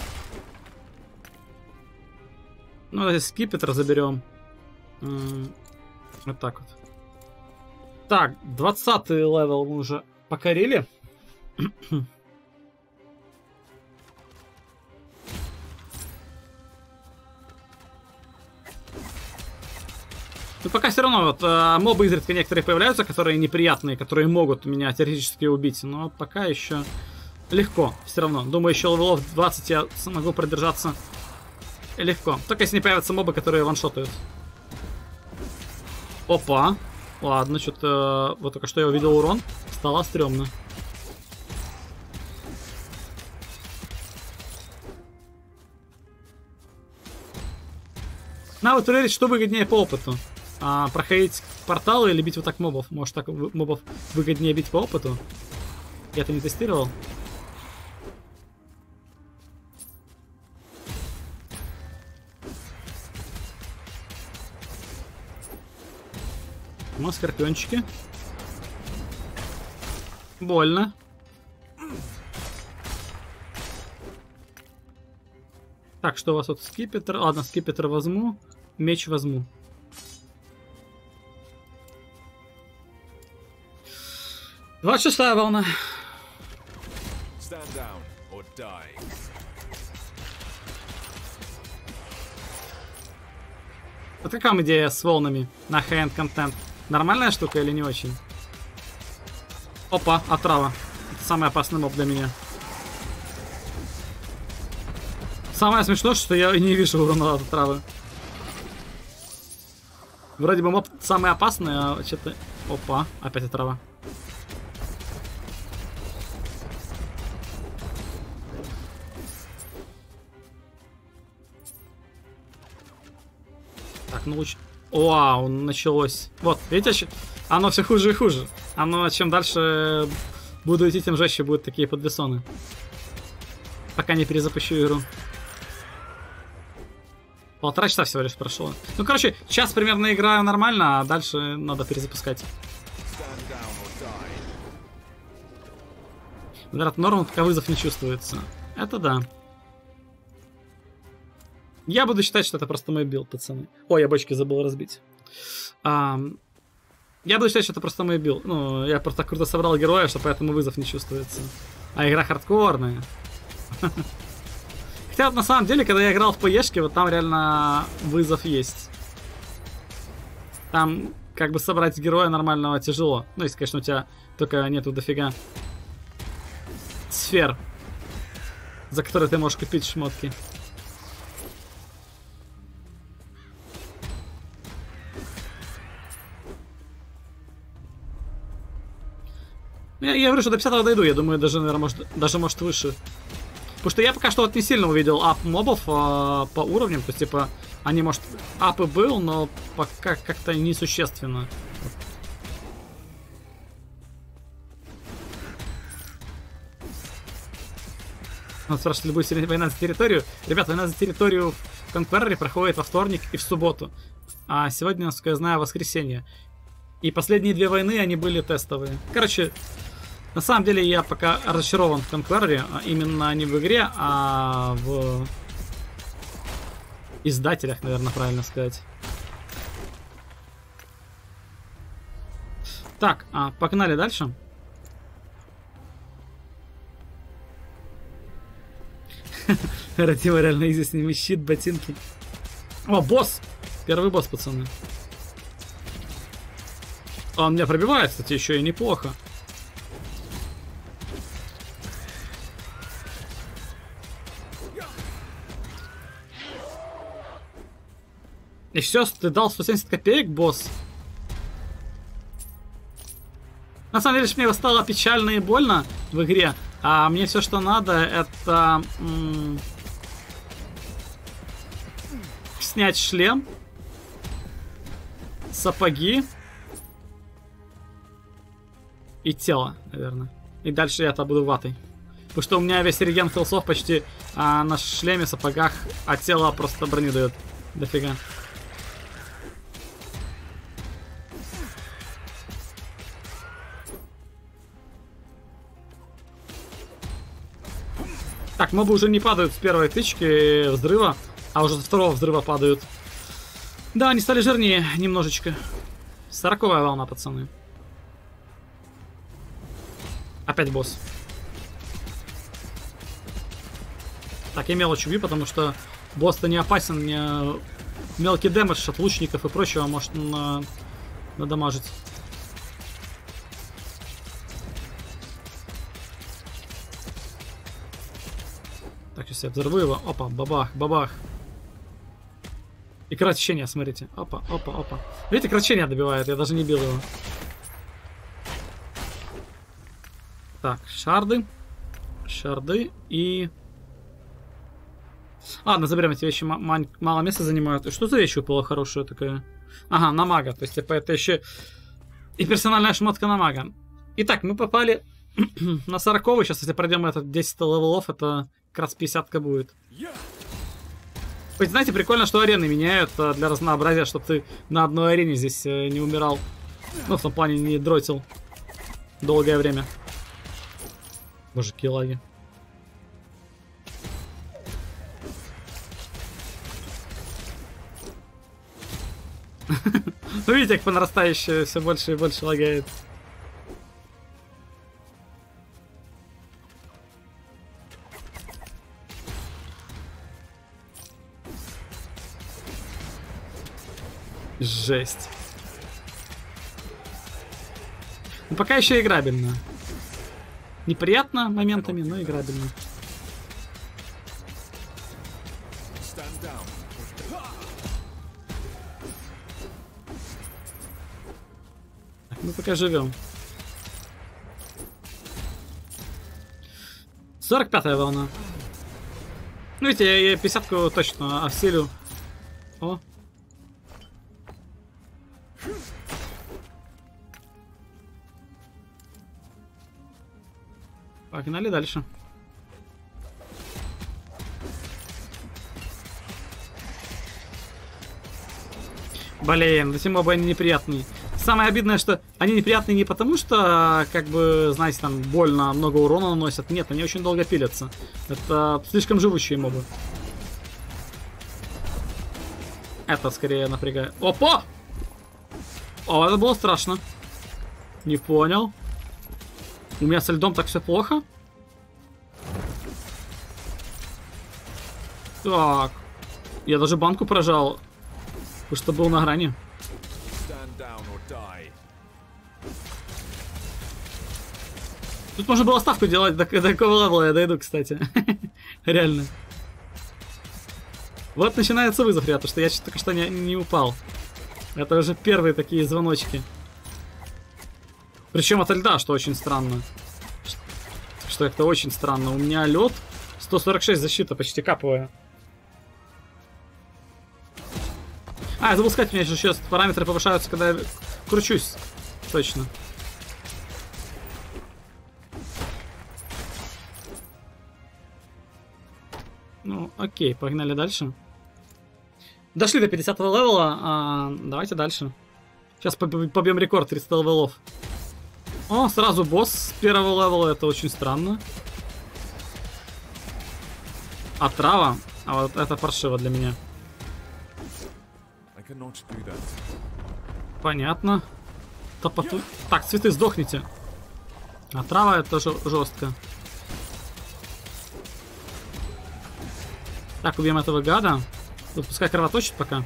Ну, давайте скипетр заберем. Вот так вот. Так, 20-й левел мы уже покорили. Ну, пока все равно, вот, мобы изредка некоторые появляются, которые неприятные, которые могут меня теоретически убить. Но пока еще легко, все равно. Думаю, еще левелов 20 я смогу продержаться легко. Только если не появятся мобы, которые ваншотают. Опа. Ладно, что-то... Вот только что я увидел урон. Стало стрёмно. Надо вот проверить, что выгоднее по опыту. Проходить порталы или бить вот так мобов. Может, так мобов выгоднее бить по опыту? Я это не тестировал. Ну, скорпиончики. Больно. Так, что у вас тут? Скипетр. Ладно, скипетр возьму. Меч возьму. Вот 26-я волна. Вот какая вам идея с волнами на хай-энд контент? Нормальная штука или не очень? Опа, отрава. Это самый опасный моб для меня. Самое смешное, что я не вижу урона от отравы. Вроде бы моб самый опасный, а что-то... Опа, опять отрава. Так, ну лучше... Вау, началось. Вот, видите, оно все хуже и хуже. Оно, чем дальше буду идти, тем жестче будут такие подвесоны. Пока не перезапущу игру. 1,5 часа всего лишь прошло. Ну, короче, час примерно играю нормально, а дальше надо перезапускать. От норм пока вызов не чувствуется. Это да. Я буду считать, что это просто мой билд, пацаны. Ой, я бочки забыл разбить. Я буду считать, что это просто мой билд. Ну, я просто круто собрал героя, что поэтому вызов не чувствуется. А игра хардкорная. Хотя вот на самом деле, когда я играл в ПЕшке, вот там реально вызов есть. Там как бы собрать героя нормального тяжело. Ну, если, конечно, у тебя только нету дофига сфер, за которые ты можешь купить шмотки. Я говорю, что до 50-го дойду, я думаю, даже может выше. Потому что я пока что вот не сильно увидел ап мобов по уровням, то есть, типа, они, может, ап и был, но пока как-то несущественно. Нас спрашивали, будет война за территорию. Ребят, война за территорию в Conqueror проходит во вторник и в субботу. А сегодня, насколько я знаю, воскресенье. И последние 2 войны, они были тестовые. Короче, на самом деле я пока разочарован в Conqueror. Именно не в игре, а в издателях, наверное, правильно сказать. Так, погнали дальше. Радио реально изи, сними щит, ботинки. О, босс! Первый босс, пацаны. Он меня пробивает, кстати, еще и неплохо. И все, ты дал 170 копеек, босс. На самом деле, мне стало печально и больно в игре. А мне все, что надо, это снять шлем, сапоги и тело, наверное. И дальше я-то буду ватой. Потому что у меня весь реген хилсов почти на шлеме, сапогах, а тело просто броню дает. Дофига. Так, мобы уже не падают с первой тычки взрыва, а уже со второго взрыва падают. Да, они стали жирнее немножечко. 40-я волна, пацаны. Опять босс. Так, я мелочь убью, потому что босс-то не опасен. Мне мелкий дэмэдж от лучников и прочего может надамажить. Так, сейчас я взорву его. Опа, бабах, бабах. И кратчение, смотрите. Опа, опа, опа. Видите, кратчение добивает, я даже не бил его. Так, шарды. Шарды и... Ладно, заберем эти вещи, мало места занимают. И что за вещь упала хорошая такая? Ага, на мага, то есть, типа, это еще и персональная шмотка на мага. Итак, мы попали на 40-й. Сейчас, если пройдем этот 10 левелов, это как раз 50-ка будет. Хоть, знаете, прикольно, что арены меняют для разнообразия, чтобы ты на одной арене здесь не умирал. Ну, в том плане, не дротил долгое время. Боже, какие лаги. Ну, видите, как по нарастающей все больше и больше лагает. Жесть. Ну, пока еще играбельно. Неприятно моментами, но играбельно. Так, мы пока живем. 45-я волна. Ну, видите, я 50-ку точно осилю. О. Погнали дальше. Блин, эти мобы они неприятные. Самое обидное, что они неприятные не потому, что, как бы, знаете, там больно, много урона наносят. Нет, они очень долго пилятся. Это слишком живущие мобы. Это скорее напрягает. Опа! О, это было страшно. Не понял. У меня со льдом так все плохо? Так. Я даже банку прожал. Потому что был на грани. Тут можно было ставку делать, до какого левела я дойду, кстати. Реально. Вот начинается вызов, ребята, что я только что не упал. Это уже первые такие звоночки. Причем от льда, что очень странно. Что это очень странно. У меня лед 146 защита, почти каповая. А, я забыл сказать, у меня же сейчас параметры повышаются, когда я кручусь. Точно. Ну, окей, погнали дальше. Дошли до 50 левела, давайте дальше. Сейчас побьем рекорд 300 левелов. О, сразу босс с первого левела, это очень странно. Отрава, а вот это паршиво для меня. Понятно. Так, цветы, сдохните. Отрава это жестко. Так, убьем этого гада. Тут пускай кровоточит пока.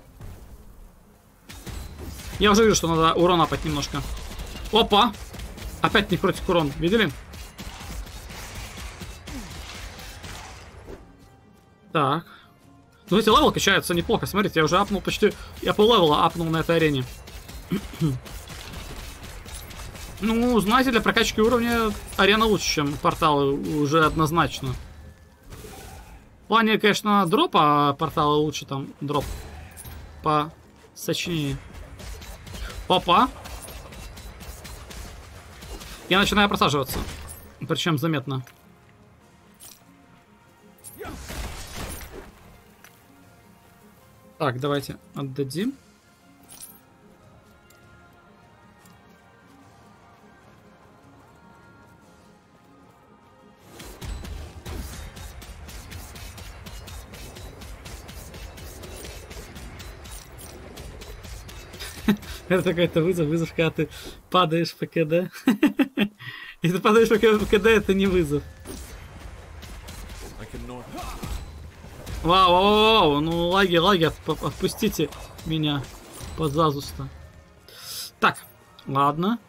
Я уже вижу, что надо урон апать немножко. Опа! Опять некротик урон. Видели? Так. Ну эти левел качаются неплохо. Смотрите, я уже апнул почти... Я пол-левела апнул на этой арене. Ну, знаете, для прокачки уровня арена лучше, чем порталы. Уже однозначно. В плане, конечно, дропа, а порталы лучше там дроп по сочнее. Опа! Я начинаю просаживаться. Причем заметно. Так, давайте отдадим. Это какой-то вызов, когда ты падаешь по КД. Если ты падаешь по КД, это не вызов. Вау, ну лаги, отпустите меня, пожалуйста. Так, ладно.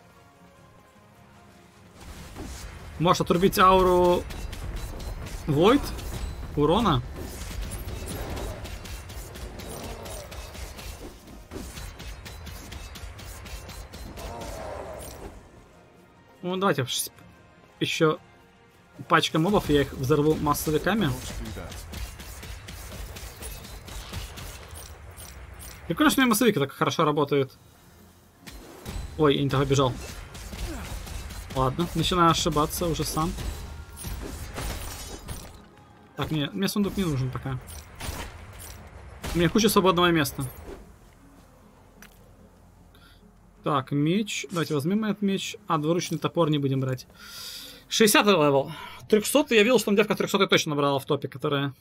Можешь отрубить ауру Void урона. Ну, давайте еще пачка мобов, я их взорву массовиками. Прикольно, что у меня массовики так хорошо работают. Ой, я не так побежал. Ладно, начинаю ошибаться уже сам. Так, нет, мне сундук не нужен пока. У меня куча свободного места. Так, меч. Давайте возьмем этот меч. А, двуручный топор не будем брать. 60 левел. 300 я видел, что там девка 300 точно набрала в топе, которая...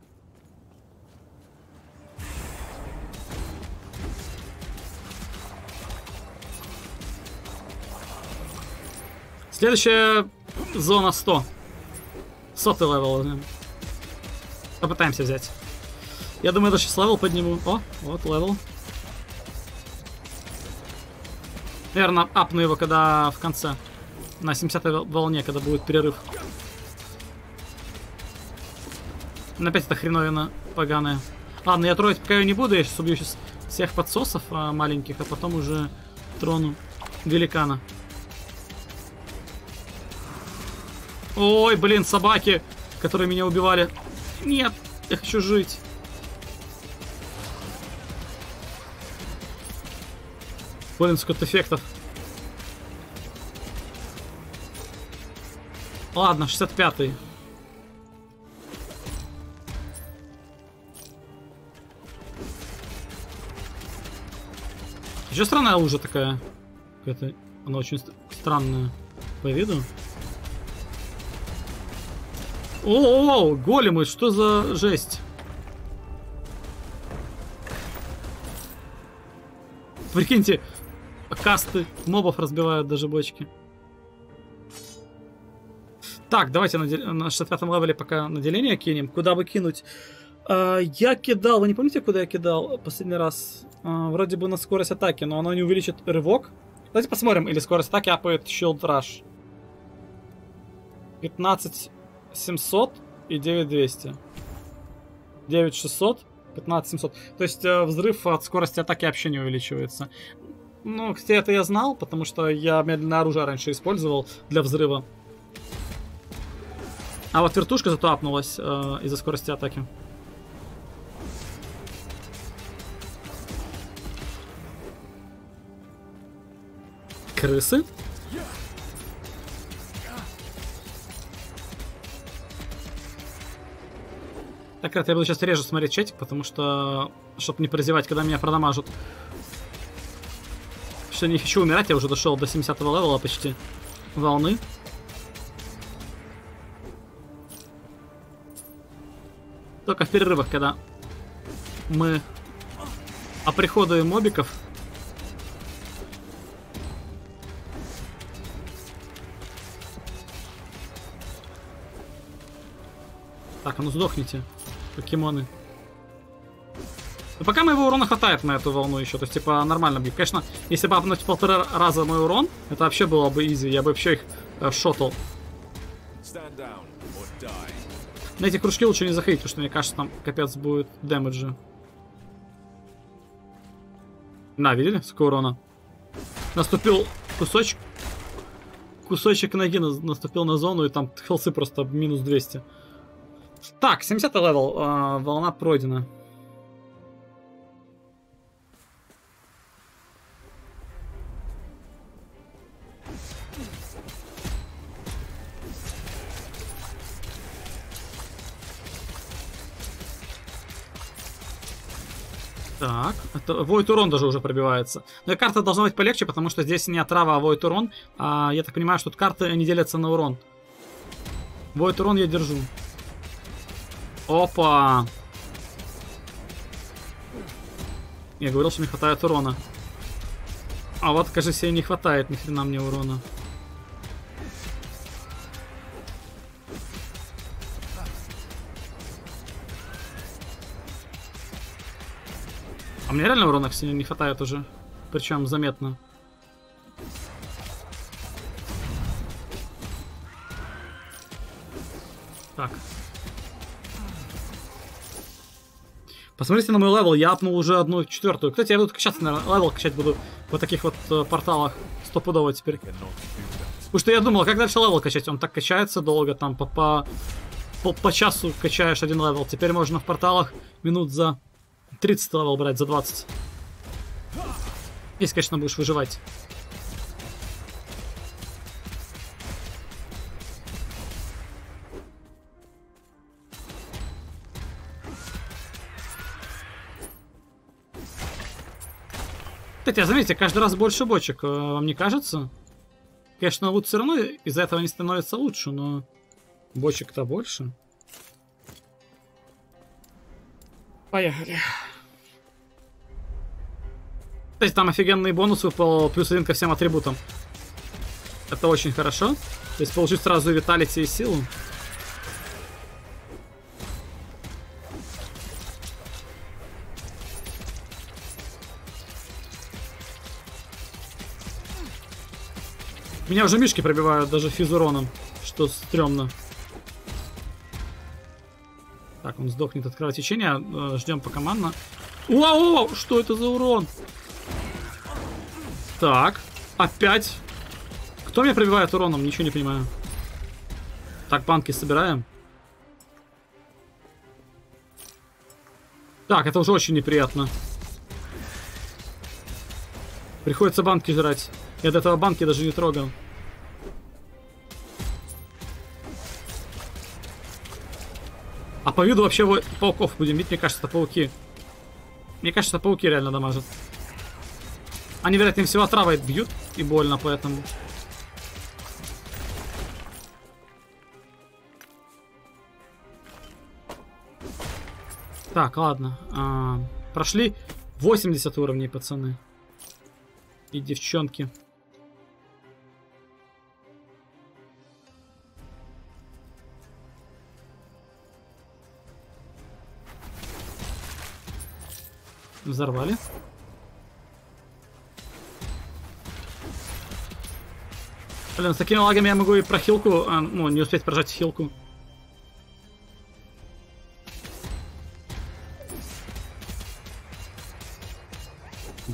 Следующая зона 100. 100 левел. Попытаемся взять. Я думаю, даже сейчас левел подниму. О, вот левел. Наверное, апну его, когда в конце. На 70-й волне, когда будет перерыв. Опять эта хреновина поганая. Ладно, я троить пока ее не буду. Я сейчас убью всех подсосов маленьких, а потом уже трону великана. Ой, блин, собаки, которые меня убивали. Нет, я хочу жить. Блин, сколько эффектов. Ладно, 65-й. Еще странная лужа такая. Какая-то, она очень странная по виду. О, големы, что за жесть? Прикиньте, касты мобов разбивают даже бочки. Так, давайте на 65-м левеле пока наделение кинем. Куда бы кинуть? Я кидал, вы не помните, куда я кидал последний раз? Вроде бы на скорость атаки, но оно не увеличит рывок. Давайте посмотрим, или скорость атаки апает Shield Rush. 15700 и 9200. 9600, 15700. То есть взрыв от скорости атаки вообще не увеличивается. Ну, кстати, это я знал, потому что я медленное оружие раньше использовал для взрыва. А вот вертушка зато апнулась из-за скорости атаки. Крысы? Так, ребят, я буду сейчас реже смотреть чатик, потому что... Чтобы не прозевать, когда меня продамажат. Что не хочу умирать, я уже дошел до 70-го левела почти. Волны. Только в перерывах, когда мы оприходуем мобиков. Так, а ну сдохните, покемоны. Но пока моего урона хватает на эту волну еще, то есть типа нормально бьет. Конечно, если бы апнуть 1,5 раза мой урон, это вообще было бы изи, я бы вообще их шотал. На эти кружки лучше не заходить, потому что мне кажется, там капец будет дэмэджа. На, видели, сколько урона? Наступил кусочек ноги наступил на зону, и там хелсы просто минус 200. Так, 70 левел, волна пройдена. Так, это Void урон даже уже пробивается. Но и карта должна быть полегче, потому что здесь не отрава, а Void урон. А я так понимаю, что тут карты не делятся на урон. Void урон я держу. Опа! Я говорил, что не хватает урона. А вот, кажется, и не хватает ни хрена мне урона. А мне реально урона сильно не хватает уже. Причем заметно. Так. Посмотрите на мой левел, я апнул уже 1/4. Кстати, я буду качаться, наверное, левел качать буду в таких вот порталах. Стопудово теперь. Потому что я думал, как дальше левел качать? Он так качается долго, там по часу качаешь один левел. Теперь можно в порталах минут за 30 левел брать, за 20. Если, конечно, будешь выживать. Кстати, заметьте, каждый раз больше бочек, вам не кажется? Конечно, лут все равно из-за этого не становится лучше, но бочек-то больше. Поехали. Кстати, там офигенный бонус выпал, +1 ко всем атрибутам. Это очень хорошо. То есть получить сразу виталити и силу. Меня уже мишки пробивают даже физуроном, что стрёмно. Так, он сдохнет от кровотечения. Ждем пока манна. Вау, что это за урон? Так, опять. Кто меня пробивает уроном? Ничего не понимаю. Так, банки собираем. Так, это уже очень неприятно. Приходится банки жрать. Я до этого банки даже не трогал. А по виду вообще пауков будем бить, мне кажется, это пауки. Мне кажется, пауки реально дамажат. Они, вероятнее всего, отравой бьют, и больно, поэтому... Так, ладно. Прошли 80 уровней, пацаны. И девчонки. Взорвали. Блин, с такими лагами я могу и про хилку, ну, не успеть прожать хилку.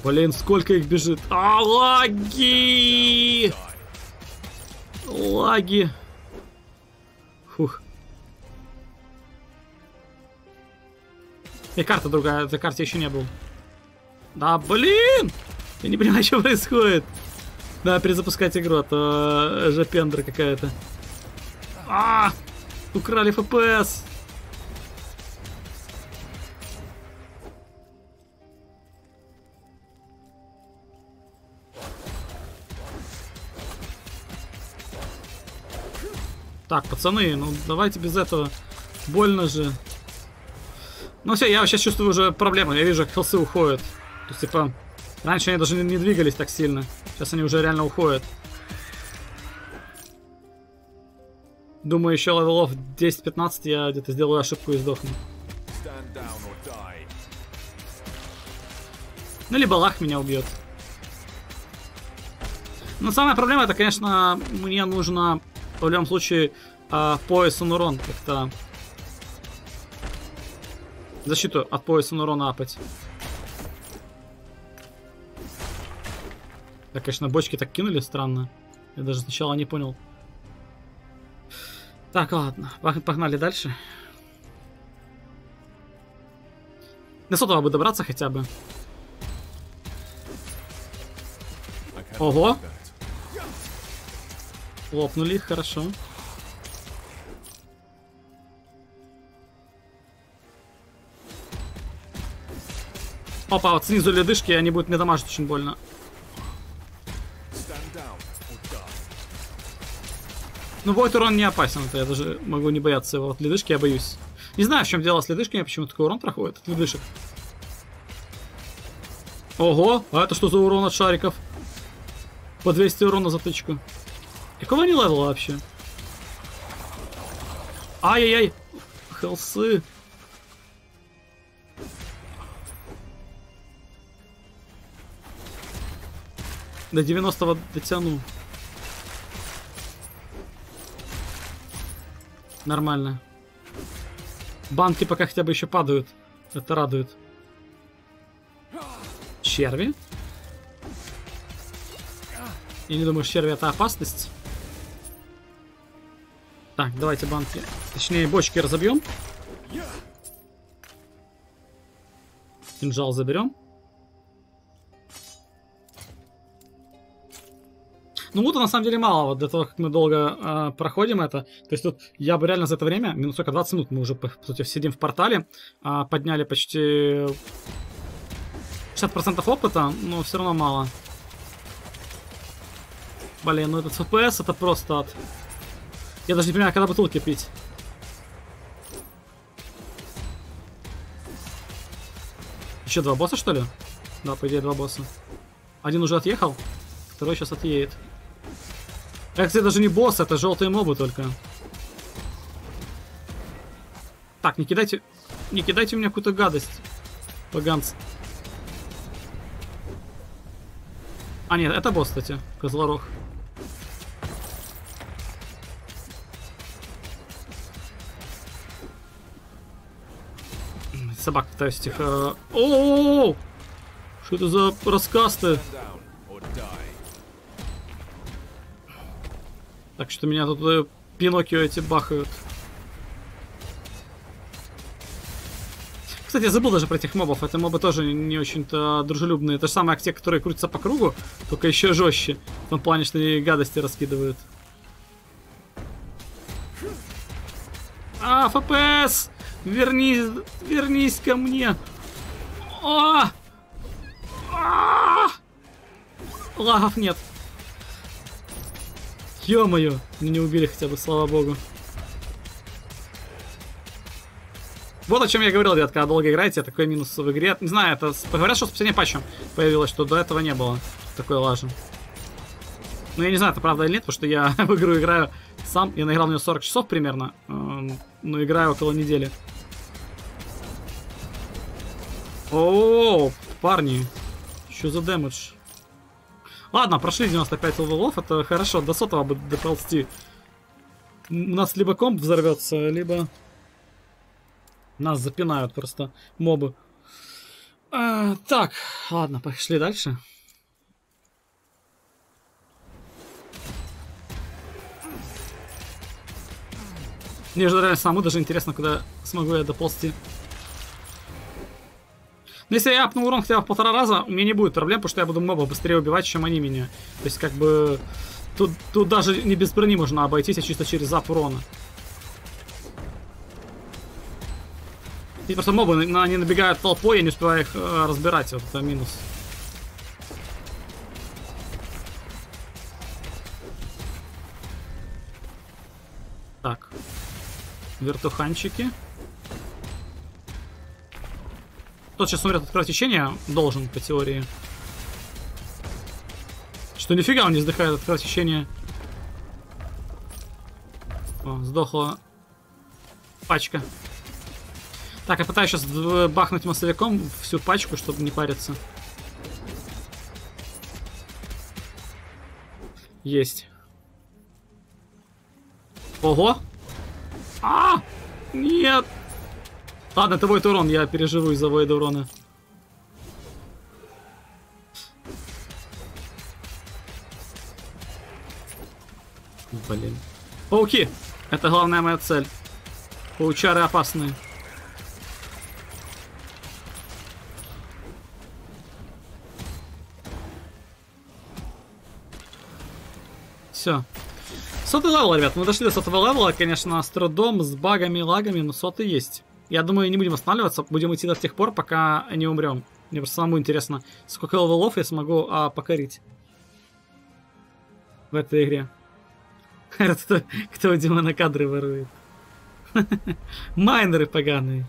Блин, сколько их бежит. А, лаги! Лаги. Фух. И карта другая, этой карте еще не был. Да, блин! Я не понимаю, что происходит. Надо перезапускать игру, а то жопендра какая-то. А! Украли FPS! Так, пацаны, ну давайте без этого. Больно же. Ну все, я сейчас чувствую уже проблему. Я вижу, как хелсы уходят. То есть, типа, раньше они даже не двигались так сильно. Сейчас они уже реально уходят. Думаю, еще левелов 10-15 я где-то сделаю ошибку и сдохну. Ну, либо лах меня убьет. Но самая проблема, это, конечно, мне нужно в любом случае пояс урон как-то защиту от пояса урона апать. Да, конечно, бочки так кинули странно. Я даже сначала не понял. Так, ладно, погнали дальше. До сотого бы добраться хотя бы. Ого! Лопнули их, хорошо. Опа, вот снизу ледышки, они будут мне дамажить очень больно. Ну, Void урон не опасен, это я даже могу не бояться его. Вот ледышки я боюсь. Не знаю, в чем дело с ледышками, почему такой урон проходит от ледышек. Ого, а это что за урон от шариков? По 200 урона за тычку. Какого они левела вообще? Ай-яй-яй. Хелсы. До 90-го дотяну. Нормально. Банки пока хотя бы еще падают. Это радует. Черви? Я не думаю, что черви это опасность. Так, давайте банки. Точнее, бочки разобьем. Кинжал заберем. Ну, вот на самом деле мало, вот для того, как мы долго проходим это. То есть тут я бы реально за это время, минут только 20 минут, мы уже, по сути, сидим в портале, подняли почти 60% опыта, но все равно мало. Блин, ну этот FPS это просто ад. Я даже не понимаю, когда бутылки пить. Еще два босса, что ли? Да, по идее, два босса. Один уже отъехал, второй сейчас отъедет. Это, кстати, даже не босс, это желтые мобы только. Так, не кидайте мне какую-то гадость, поганцы. А, нет, это босс, кстати, козлорог. Собак пытаюсь тихо... О-о-о! Что это за раскасты? Так что меня тут Пиноккио эти бахают. Кстати, я забыл даже про этих мобов. Это мобы тоже не очень-то дружелюбные. Это же самые, как те, которые крутятся по кругу, только еще жестче. В том плане, что они гадости раскидывают. А, ФПС! Вернись ко мне! Лагов нет. Ё-моё, меня не убили хотя бы, слава богу. Вот о чем я говорил, ребят, когда долго играете, такой минус в игре. Не знаю, это говорят, что с последним патчем появилось, что до этого не было такой лажи. Но я не знаю, это правда или нет, потому что я в игру играю сам. Я наиграл в нее 40 часов примерно, но играю около недели. О, парни, что за дэмэдж? Ладно, прошли 95 левелов, это хорошо, до 100-го бы доползти. У нас либо комп взорвется, либо нас запинают просто мобы. Так, ладно, пошли дальше. Мне же реально самому даже интересно, куда смогу я доползти. Но если я апну урон хотя бы в 1,5 раза, у меня не будет проблем, потому что я буду мобов быстрее убивать, чем они меня. То есть, как бы, тут даже не без брони можно обойтись, а чисто через ап урона. И просто мобы, они набегают толпой, я не успеваю их разбирать, вот это минус. Так. Вертуханчики. Тот сейчас умрет от кровотечения, должен, по теории. Что нифига он не сдыхает от кровотечения. О, сдохла пачка. Так, я пытаюсь сейчас бахнуть массовиком всю пачку, чтобы не париться. Есть. Ого! Нет! Ладно, это void урон, я переживу из-за void урона. Блин. Пауки! Это главная моя цель. Паучары опасные. Все. 100-й левел, ребят. Мы дошли до 100-го левела, конечно, с трудом, с багами, лагами, но 100-й есть. Я думаю, не будем останавливаться, будем идти до тех пор, пока не умрем. Мне просто самому интересно, сколько левелов я смогу покорить в этой игре. Кто у Димона кадры ворует? Майнеры поганые.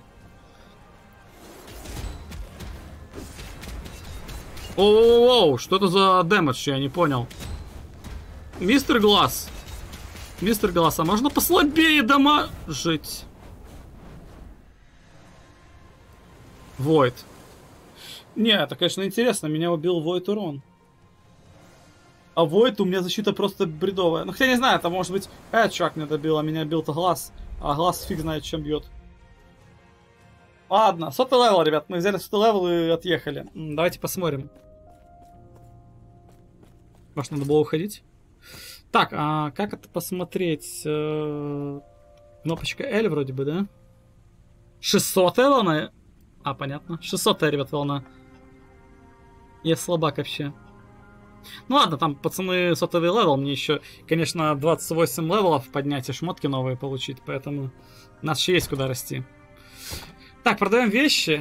Оу, что это за дэмэдж, я не понял. Мистер Глаз. Мистер Глаз, а можно послабее дамажить? Void. Не, это, конечно, интересно. Меня убил Void урон. А Void у меня защита просто бредовая. Ну, хотя не знаю, это может быть... чувак меня добил, а меня бил-то Глаз. А Глаз фиг знает, чем бьет. Ладно, 100-й левел, ребят. Мы взяли 100-й левел и отъехали. Давайте посмотрим. Может, надо было уходить? Так, а как это посмотреть? Кнопочка L вроде бы, да? 600-я волна? Понятно. 600-я, ребят, волна. Я слабак вообще. Ну ладно, там, пацаны, 100-й левел. Мне еще, конечно, 28 левелов поднять и шмотки новые получить. Поэтому у нас еще есть куда расти. Так, продаем вещи.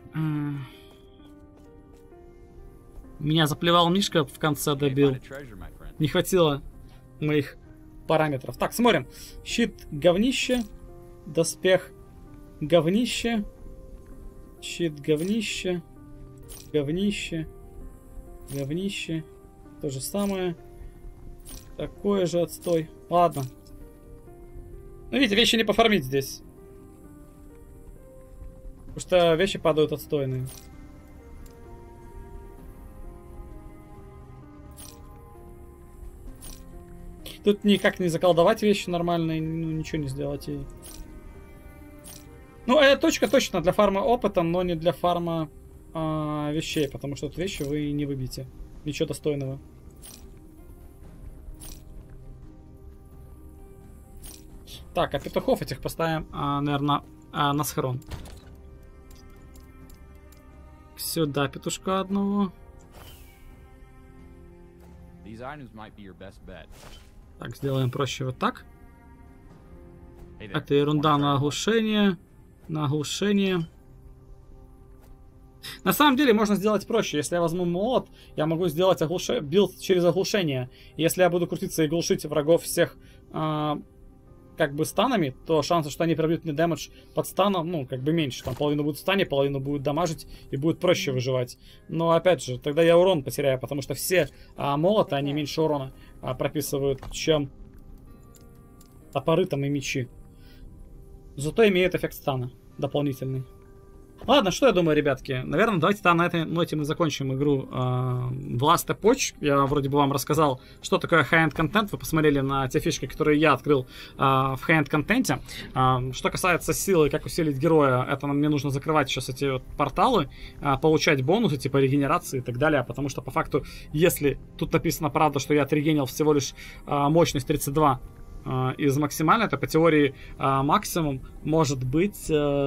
Меня заплевал Мишка, в конце добил. Не хватило моих параметров. Так, смотрим. Щит говнище. Доспех говнище. Щит говнище. Говнище. Говнище. То же самое. Такое же отстой. Ладно. Ну, видите, вещи не пофармить здесь. Потому что вещи падают отстойные. Тут никак не заколдовать вещи нормально, ну, ничего не сделать ей. Ну, эта точка точно для фарма опыта, но не для фарма вещей, потому что тут вещи вы не выбьете. Ничего достойного. Так, а петухов этих поставим, наверное, на схрон. Сюда петушка одного. Так, сделаем проще вот так. Это ерунда на оглушение. На оглушение. На самом деле можно сделать проще. Если я возьму молот, я могу сделать билд через оглушение. И если я буду крутиться и глушить врагов всех как бы станами, то шансы, что они пробьют мне дэмэдж под станом, ну, как бы меньше. Там половину будет в стане, половину будет дамажить и будет проще выживать. Но опять же, тогда я урон потеряю, потому что все молоты, они меньше урона прописывают, чем топоры там и мечи. Зато имеют эффект стана дополнительный. Ладно, что я думаю, ребятки? Наверное, давайте на этой ноте мы закончим игру Blast Epoch. Я вроде бы вам рассказал, что такое high-end контент. Вы посмотрели на те фишки, которые я открыл в high-end контенте. Что касается силы, как усилить героя, это мне нужно закрывать сейчас эти вот порталы, получать бонусы типа регенерации и так далее. Потому что по факту, если тут написано правда, что я отрегенил всего лишь мощность 32 из максимальной, то по теории максимум может быть...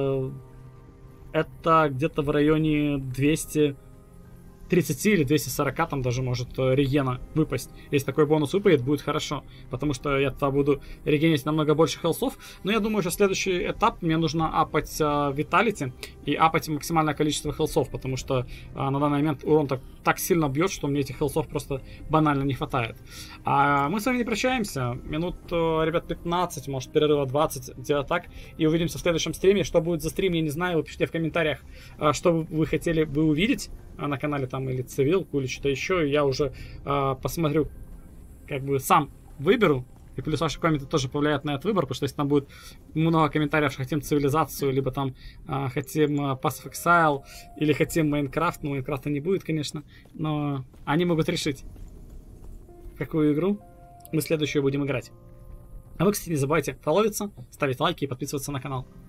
это где-то в районе 230 или 240 там даже может регена выпасть. Если такой бонус выпадет, будет хорошо. Потому что я тогда буду регенить намного больше хелсов. Но я думаю, что следующий этап мне нужно апать Vitality и апать максимальное количество хелсов. Потому что на данный момент урон так сильно бьет, что мне этих хелсов просто банально не хватает. А мы с вами не прощаемся. Минут, ребят, 15, может перерыва 20, где-то так. И увидимся в следующем стриме. Что будет за стрим, я не знаю. Вы пишите в комментариях, что вы хотели бы увидеть на канале там или цивилку, или что-то еще, и я уже посмотрю, как бы сам выберу, и плюс ваши комменты тоже повлияют на этот выбор, потому что если там будет много комментариев, что хотим цивилизацию, либо там хотим Path of Exile, или хотим Майнкрафт, но Майнкрафта не будет, конечно, но они могут решить, какую игру мы следующую будем играть. А вы, кстати, не забывайте фолловиться, ставить лайки и подписываться на канал.